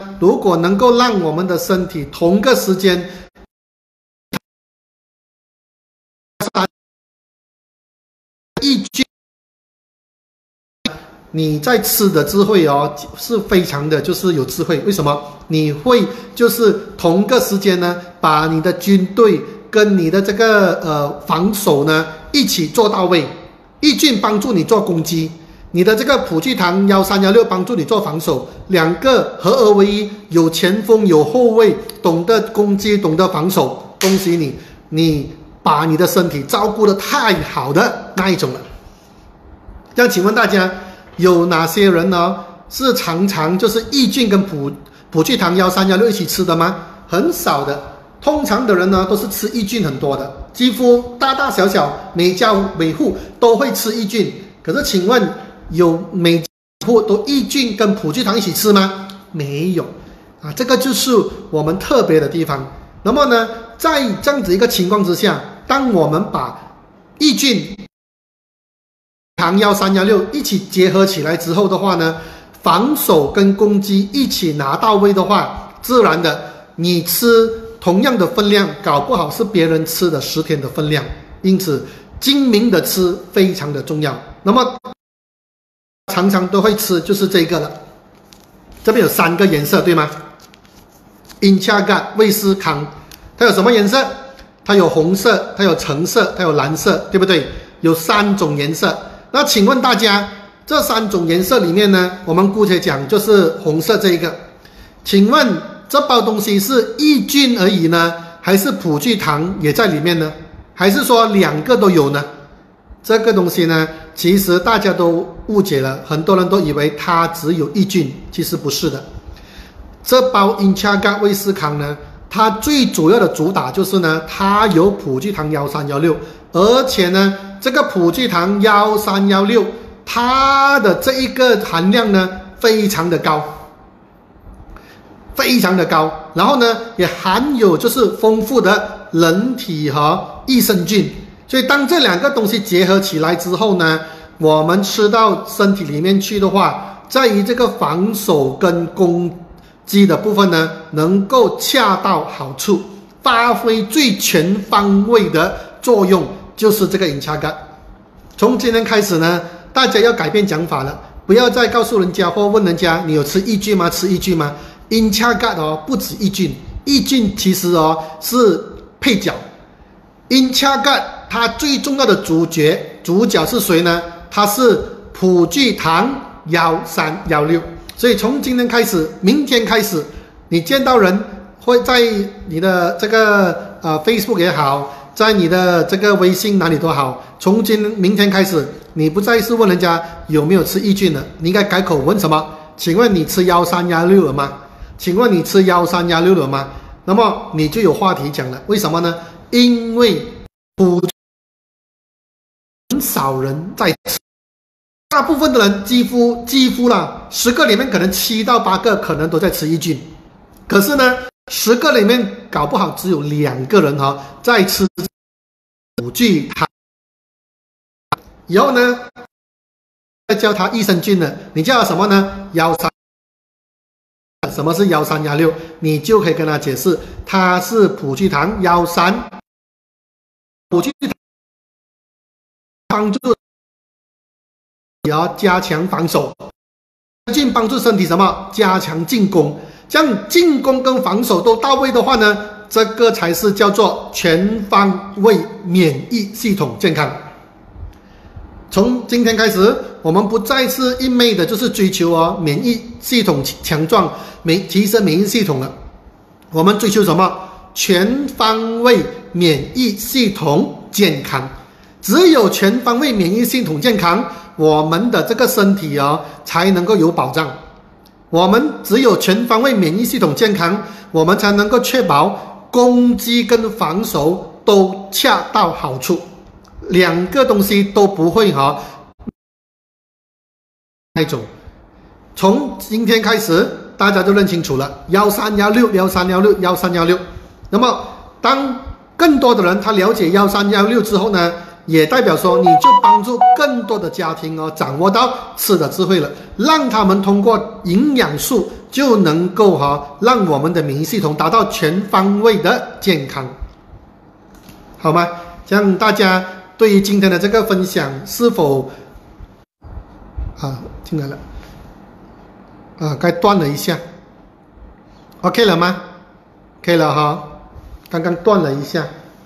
如果能够让我们的身体同个时间抑菌，你在吃的智慧哦是非常的，就是有智慧。为什么？你会就是同个时间呢，把你的军队跟你的这个呃防守呢一起做到位。抑菌帮助你做攻击，你的这个普聚糖一三一六帮助你做防守，两个合而为一，有前锋有后卫，懂得攻击懂得防守。恭喜你，你把你的身体照顾得太好的那一种了。这样请问大家，有哪些人呢是常常就是抑菌跟普普聚糖一三一六一起吃的吗？很少的。通常的人呢都是吃抑菌很多的，几乎大大小小每家每户都会吃抑菌。可是请问有每家户都抑菌跟普聚糖一起吃吗？没有啊，这个就是我们特别的地方。那么呢，在这样子一个情况之下，当我们把抑菌糖一三一六一起结合起来之后的话呢，防守跟攻击一起拿到位的话，自然的你吃同样的分量，搞不好是别人吃的十天的分量。因此精明的吃非常的重要。那么常常都会吃就是这个了，这边有三个颜色对吗？英恰嘎威斯康，它有什么颜色？它有红色，它有橙色，它有蓝色，对不对？有三种颜色。那请问大家，这三种颜色里面呢，我们姑且讲就是红色这一个，请问这包东西是抑菌而已呢，还是普聚糖也在里面呢？还是说两个都有呢？这个东西呢，其实大家都误解了，很多人都以为它只有抑菌，其实不是的。这包英恰嘎威斯康呢，它最主要的主打就是呢，它有普聚糖一三一六，而且呢，这个普聚糖一三一六，它的这一个含量呢，非常的高。非常的高，然后呢，也含有就是丰富的人体和益生菌，所以当这两个东西结合起来之后呢，我们吃到身体里面去的话，在于这个防守跟攻击的部分呢，能够恰到好处，发挥最全方位的作用，就是这个英恰嘎。从今天开始呢，大家要改变讲法了，不要再告诉人家或问人家你有吃抑菌吗？吃抑菌吗？英恰嘎哦，不止抑菌，抑菌其实哦是配角。英恰嘎它最重要的主角，主角是谁呢？它是普聚糖一三一六。所以从今天开始，明天开始，你见到人会在你的这个呃 Facebook 也好，在你的这个微信哪里都好，从今明天开始，你不再是问人家有没有吃抑菌了，你应该改口问什么？请问你吃一三一六了吗？请问你吃一三一六了吗？那么你就有话题讲了。为什么呢？因为普很少人在吃，大部分的人几乎几乎啦，十个里面可能七到八个可能都在吃抑菌，可是呢，十个里面搞不好只有两个人哈、哦、在吃普聚糖。以后呢，再叫他益生菌了，你叫他什么呢？一三。什么是一三一六？你就可以跟他解释，它是普聚糖一三，普聚糖帮助也要加强防守，进帮助身体什么？加强进攻。这样进攻跟防守都到位的话呢，这个才是叫做全方位免疫系统健康。从今天开始，我们不再是一昧的，就是追求哦免疫系统强壮，免提升免疫系统了。我们追求什么？全方位免疫系统健康。只有全方位免疫系统健康，我们的这个身体哦才能够有保障。我们只有全方位免疫系统健康，我们才能够确保攻击跟防守都恰到好处。两个东西都不会哈、哦，那种。从今天开始，大家就认清楚了，一三一六，一三一六，一三一六。那么，当更多的人他了解一三一六之后呢，也代表说你就帮助更多的家庭哦掌握到吃的智慧了，让他们通过营养素就能够哈、啊、让我们的免疫系统达到全方位的健康，好吗？这样大家对于今天的这个分享是否啊进来了啊？该断了一下 ，OK 了吗？可以了哈，刚刚断了一下。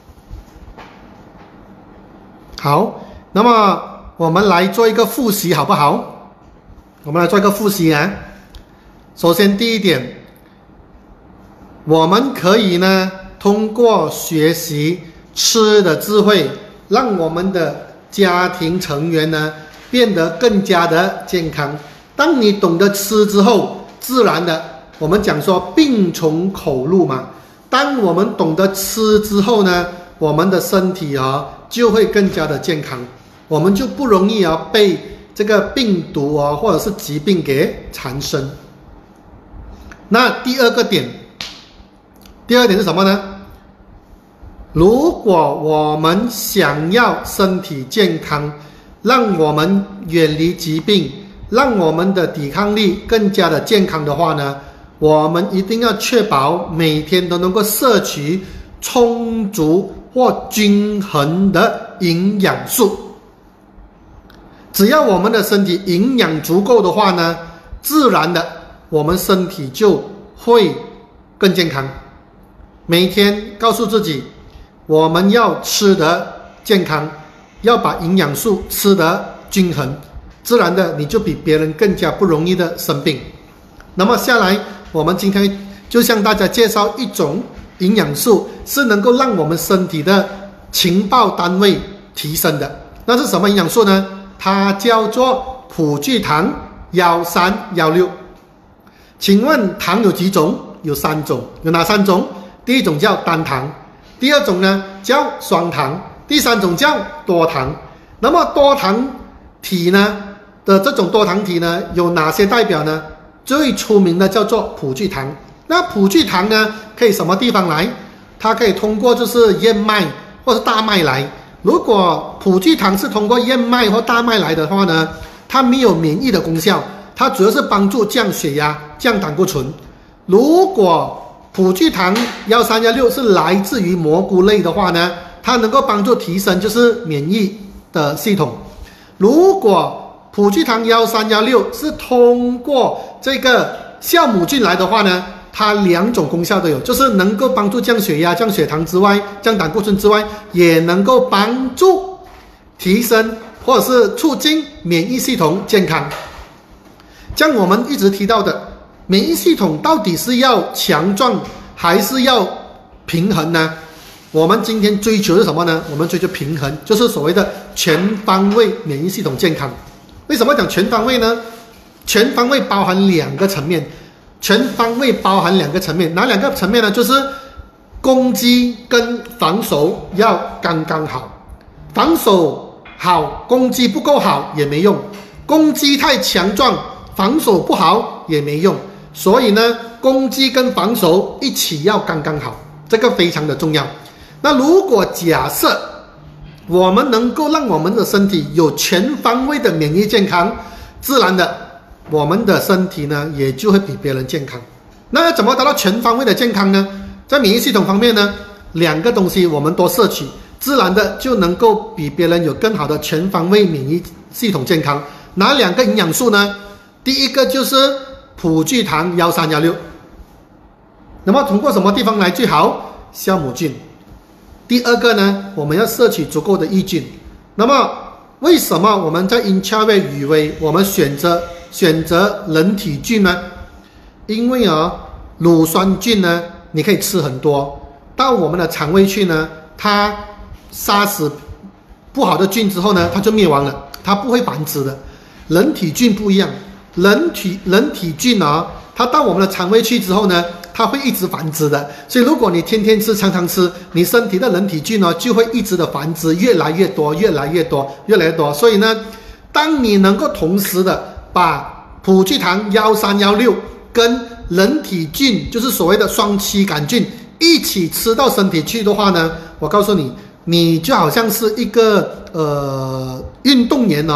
好，那么我们来做一个复习，好不好？我们来做一个复习啊。首先，第一点，我们可以呢通过学习吃的智慧，让我们的家庭成员呢变得更加的健康。当你懂得吃之后，自然的，我们讲说病从口入嘛。当我们懂得吃之后呢，我们的身体啊就会更加的健康，我们就不容易啊被这个病毒啊或者是疾病给缠身。那第二个点，第二点是什么呢？如果我们想要身体健康，让我们远离疾病，让我们的抵抗力更加的健康的话呢，我们一定要确保每天都能够摄取充足或均衡的营养素。只要我们的身体营养足够的话呢，自然的我们身体就会更健康。每天告诉自己，我们要吃得健康，要把营养素吃得均衡，自然的你就比别人更加不容易的生病。那么下来，我们今天就向大家介绍一种营养素，是能够让我们身体的情报单位提升的。那是什么营养素呢？它叫做葡聚糖一三一六。请问糖有几种？有三种。有哪三种？第一种叫单糖，第二种呢叫双糖，第三种叫多糖。那么多糖体呢的这种多糖体呢，有哪些代表呢？最出名的叫做葡聚糖。那葡聚糖呢，可以什么地方来？它可以通过就是燕麦或是大麦来。如果葡聚糖是通过燕麦或大麦来的话呢，它没有免疫的功效，它主要是帮助降血压、降胆固醇。如果葡聚糖一三一六是来自于蘑菇类的话呢，它能够帮助提升就是免疫的系统。如果葡聚糖一三一六是通过这个酵母菌来的话呢，它两种功效都有，就是能够帮助降血压、降血糖之外，降胆固醇之外，也能够帮助提升或者是促进免疫系统健康。像我们一直提到的，免疫系统到底是要强壮还是要平衡呢？我们今天追求是什么呢？我们追求平衡，就是所谓的全方位免疫系统健康。为什么讲全方位呢？全方位包含两个层面，全方位包含两个层面，哪两个层面呢？就是攻击跟防守要刚刚好，防守好，攻击不够好也没用，攻击太强壮，防守不好也没用。所以呢，攻击跟防守一起要刚刚好，这个非常的重要。那如果假设我们能够让我们的身体有全方位的免疫健康，自然的我们的身体呢也就会比别人健康。那怎么达到全方位的健康呢？在免疫系统方面呢，两个东西我们多摄取，自然的就能够比别人有更好的全方位免疫系统健康。哪两个营养素呢？第一个就是葡聚糖一三一六，那么通过什么地方来最好？酵母菌。第二个呢，我们要摄取足够的益菌。那么为什么我们在英恰瑞语威我们选择选择人体菌呢？因为啊，乳酸菌呢，你可以吃很多，到我们的肠胃去呢，它杀死不好的菌之后呢，它就灭亡了，它不会繁殖的。人体菌不一样，人体人体菌啊，它到我们的肠胃去之后呢，它会一直繁殖的。所以如果你天天吃、常常吃，你身体的人体菌呢就会一直的繁殖，越来越多、越来越多、越来越多。所以呢，当你能够同时的把葡聚糖一三一六跟人体菌，就是所谓的双歧杆菌一起吃到身体去的话呢，我告诉你，你就好像是一个呃运动员哦，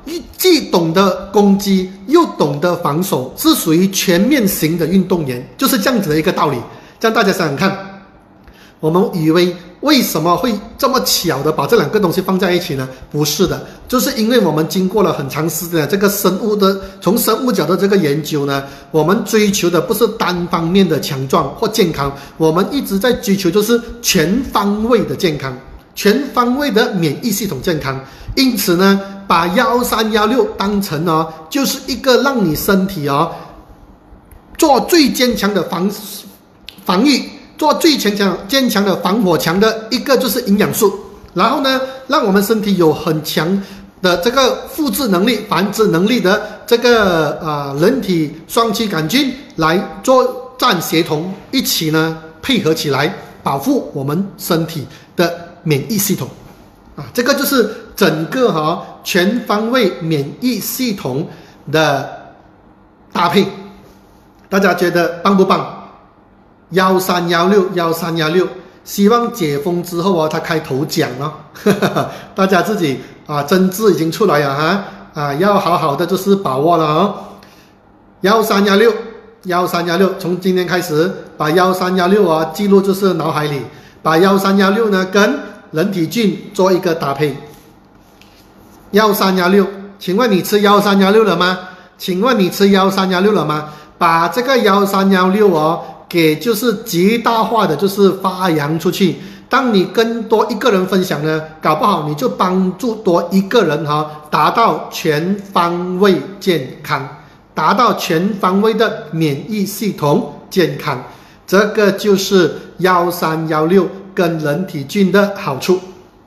既懂得攻击又懂得防守，是属于全面型的运动员，就是这样子的一个道理。这样大家想想看，我们以为为什么会这么巧的把这两个东西放在一起呢？不是的，就是因为我们经过了很长时间的这个生物的从生物角的这个研究呢，我们追求的不是单方面的强壮或健康，我们一直在追求就是全方位的健康，全方位的免疫系统健康。因此呢，把幺三幺六当成哦，就是一个让你身体哦做最坚强的防防御，做最坚强坚强的防火墙的一个就是营养素，然后呢，让我们身体有很强的这个复制能力、繁殖能力的这个啊、呃、人体双歧杆菌来作战协同，一起呢配合起来保护我们身体的免疫系统啊，这个就是整个哈、哦、全方位免疫系统的搭配，大家觉得棒不棒？幺三幺六幺三幺六，希望解封之后啊，他开头奖哦，呵呵，大家自己啊，真字已经出来了哈，啊，要好好的就是把握了哦。幺三幺六幺三幺六，从今天开始把幺三幺六啊记录就是脑海里，把幺三幺六呢跟人体菌做一个搭配。幺三幺六，请问你吃幺三幺六了吗？请问你吃幺三幺六了吗？把这个幺三幺六哦。给就是极大化的就是发扬出去，当你跟多一个人分享呢，搞不好你就帮助多一个人哈、哦，达到全方位健康，达到全方位的免疫系统健康，这个就是幺三幺六跟人体菌的好处。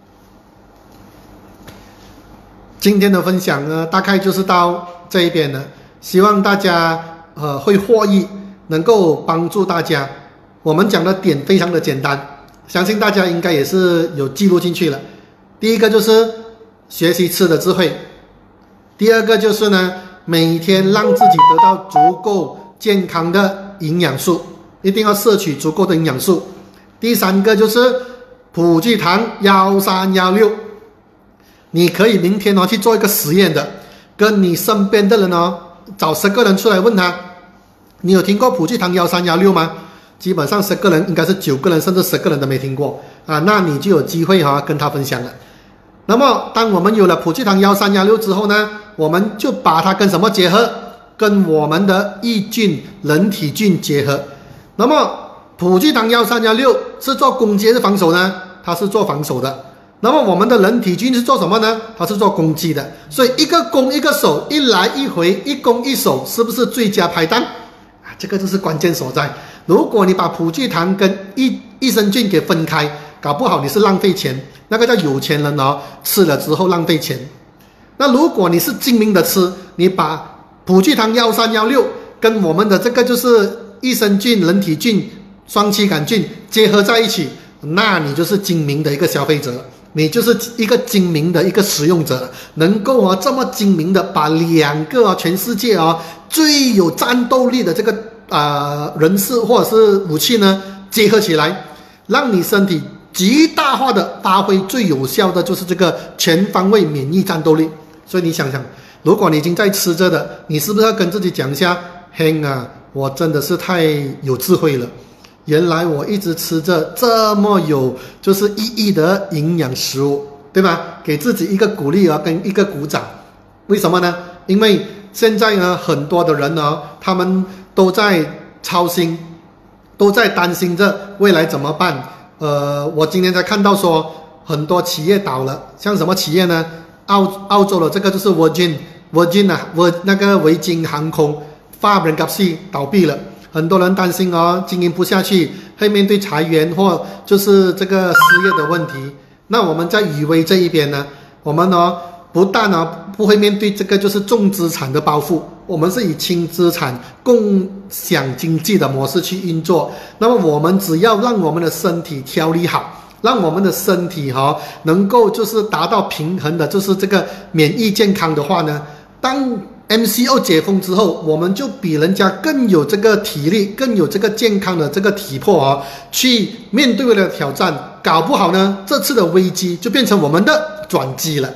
今天的分享呢，大概就是到这一边了，希望大家呃会获益。能够帮助大家，我们讲的点非常的简单，相信大家应该也是有记录进去了。第一个就是学习吃的智慧，第二个就是呢，每天让自己得到足够健康的营养素，一定要摄取足够的营养素。第三个就是普聚糖幺三幺六，你可以明天哦去做一个实验的，跟你身边的人哦找十个人出来问他。你有听过普聚糖幺三幺六吗？基本上十个人应该是九个人甚至十个人都没听过啊，那你就有机会哈、啊、跟他分享了。那么当我们有了普聚糖幺三幺六之后呢，我们就把它跟什么结合？跟我们的益菌、人体菌结合。那么普聚糖幺三幺六是做攻击还是防守呢？它是做防守的。那么我们的人体菌是做什么呢？它是做攻击的。所以一个攻一个守，一来一回，一攻一守，是不是最佳拍档？这个就是关键所在。如果你把普聚糖跟益益生菌给分开，搞不好你是浪费钱，那个叫有钱人哦，吃了之后浪费钱。那如果你是精明的吃，你把普聚糖幺三幺六跟我们的这个就是益生菌、人体菌、双歧杆菌结合在一起，那你就是精明的一个消费者，你就是一个精明的一个使用者，能够啊这么精明的把两个啊全世界啊最有战斗力的这个啊、呃、人士或者是武器呢结合起来，让你身体极大化的发挥最有效的就是这个全方位免疫战斗力。所以你想想，如果你已经在吃着的，你是不是要跟自己讲一下，嘿啊，我真的是太有智慧了。原来我一直吃着这么有就是意义的营养食物，对吧？给自己一个鼓励啊，跟一个鼓掌。为什么呢？因为现在呢，很多的人呢，他们都在操心，都在担心着未来怎么办。呃，我今天才看到说，很多企业倒了，像什么企业呢？澳澳洲的这个就是 Virgin Virgin 啊，维那个维京航空发人急事倒闭了。很多人担心哦，经营不下去，会面对裁员或就是这个失业的问题。那我们在宇威这一边呢，我们呢不但呢不会面对这个就是重资产的包袱，我们是以轻资产共享经济的模式去运作。那么我们只要让我们的身体调理好，让我们的身体哈、哦、能够就是达到平衡的，就是这个免疫健康的话呢，当M C O 解封之后，我们就比人家更有这个体力，更有这个健康的这个体魄啊，去面对了挑战。搞不好呢，这次的危机就变成我们的转机了。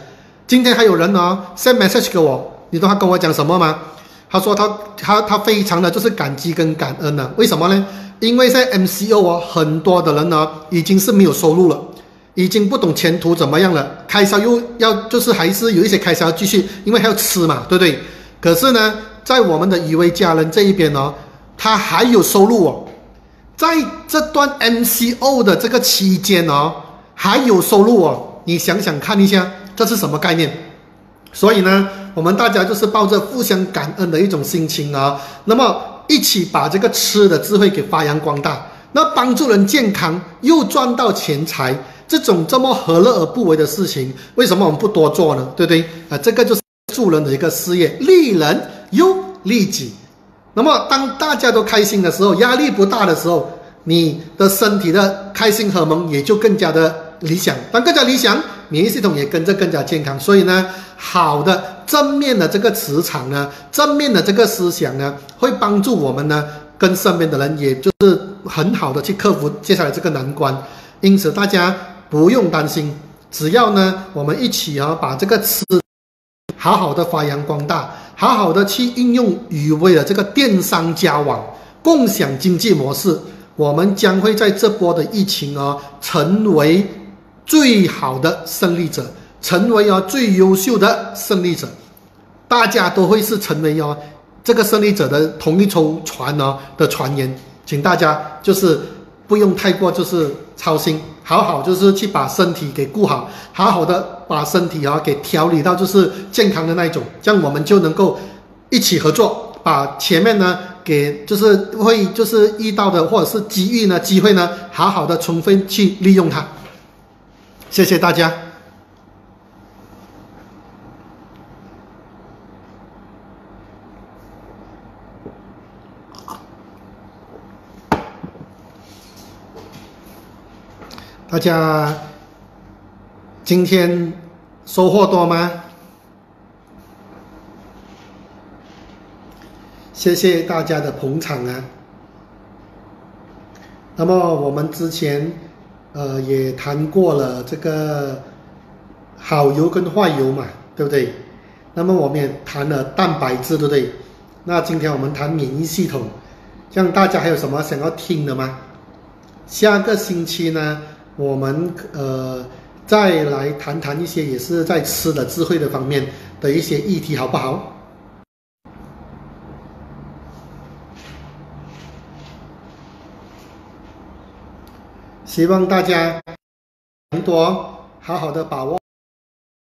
今天还有人哦 send message 给我，你知道他跟我讲什么吗？他说他他他非常的就是感激跟感恩呢、啊。为什么呢？因为在 M C O 哦，很多的人呢已经是没有收入了，已经不懂前途怎么样了，开销又要就是还是有一些开销要继续，因为还要吃嘛，对不对？可是呢，在我们的以为家人这一边哦，他还有收入哦，在这段 M C O 的这个期间哦，还有收入哦，你想想看一下，这是什么概念？所以呢，我们大家就是抱着互相感恩的一种心情啊，那么一起把这个吃的智慧给发扬光大，那帮助人健康又赚到钱财，这种这么何乐而不为的事情，为什么我们不多做呢？对不对？啊，这个就是助人的一个事业，利人又利己。那么当大家都开心的时候，压力不大的时候，你的身体的开心荷尔蒙也就更加的理想，当更加理想，免疫系统也跟着更加健康。所以呢，好的正面的这个磁场呢，正面的这个思想呢，会帮助我们呢跟身边的人，也就是很好的去克服接下来这个难关。因此大家不用担心，只要呢我们一起啊把这个吃好好的发扬光大，好好的去应用宇威的这个电商加网共享经济模式，我们将会在这波的疫情啊成为最好的胜利者，成为啊最优秀的胜利者，大家都会是成为哦这个胜利者的同一艘船哦的船员，请大家就是不用太过就是操心，好好就是去把身体给顾好，好好的把身体啊给调理到就是健康的那一种，这样我们就能够一起合作，把前面呢给就是会就是遇到的或者是机遇呢机会呢，好好的充分去利用它。谢谢大家。大家今天收获多吗？谢谢大家的捧场啊。那么我们之前呃也谈过了这个好油跟坏油嘛，对不对？那么我们也谈了蛋白质，对不对？那今天我们谈免疫系统，这样大家还有什么想要听的吗？下个星期呢，我们呃再来谈谈一些也是在吃的智慧的方面的一些议题，好不好？希望大家多好好的把握。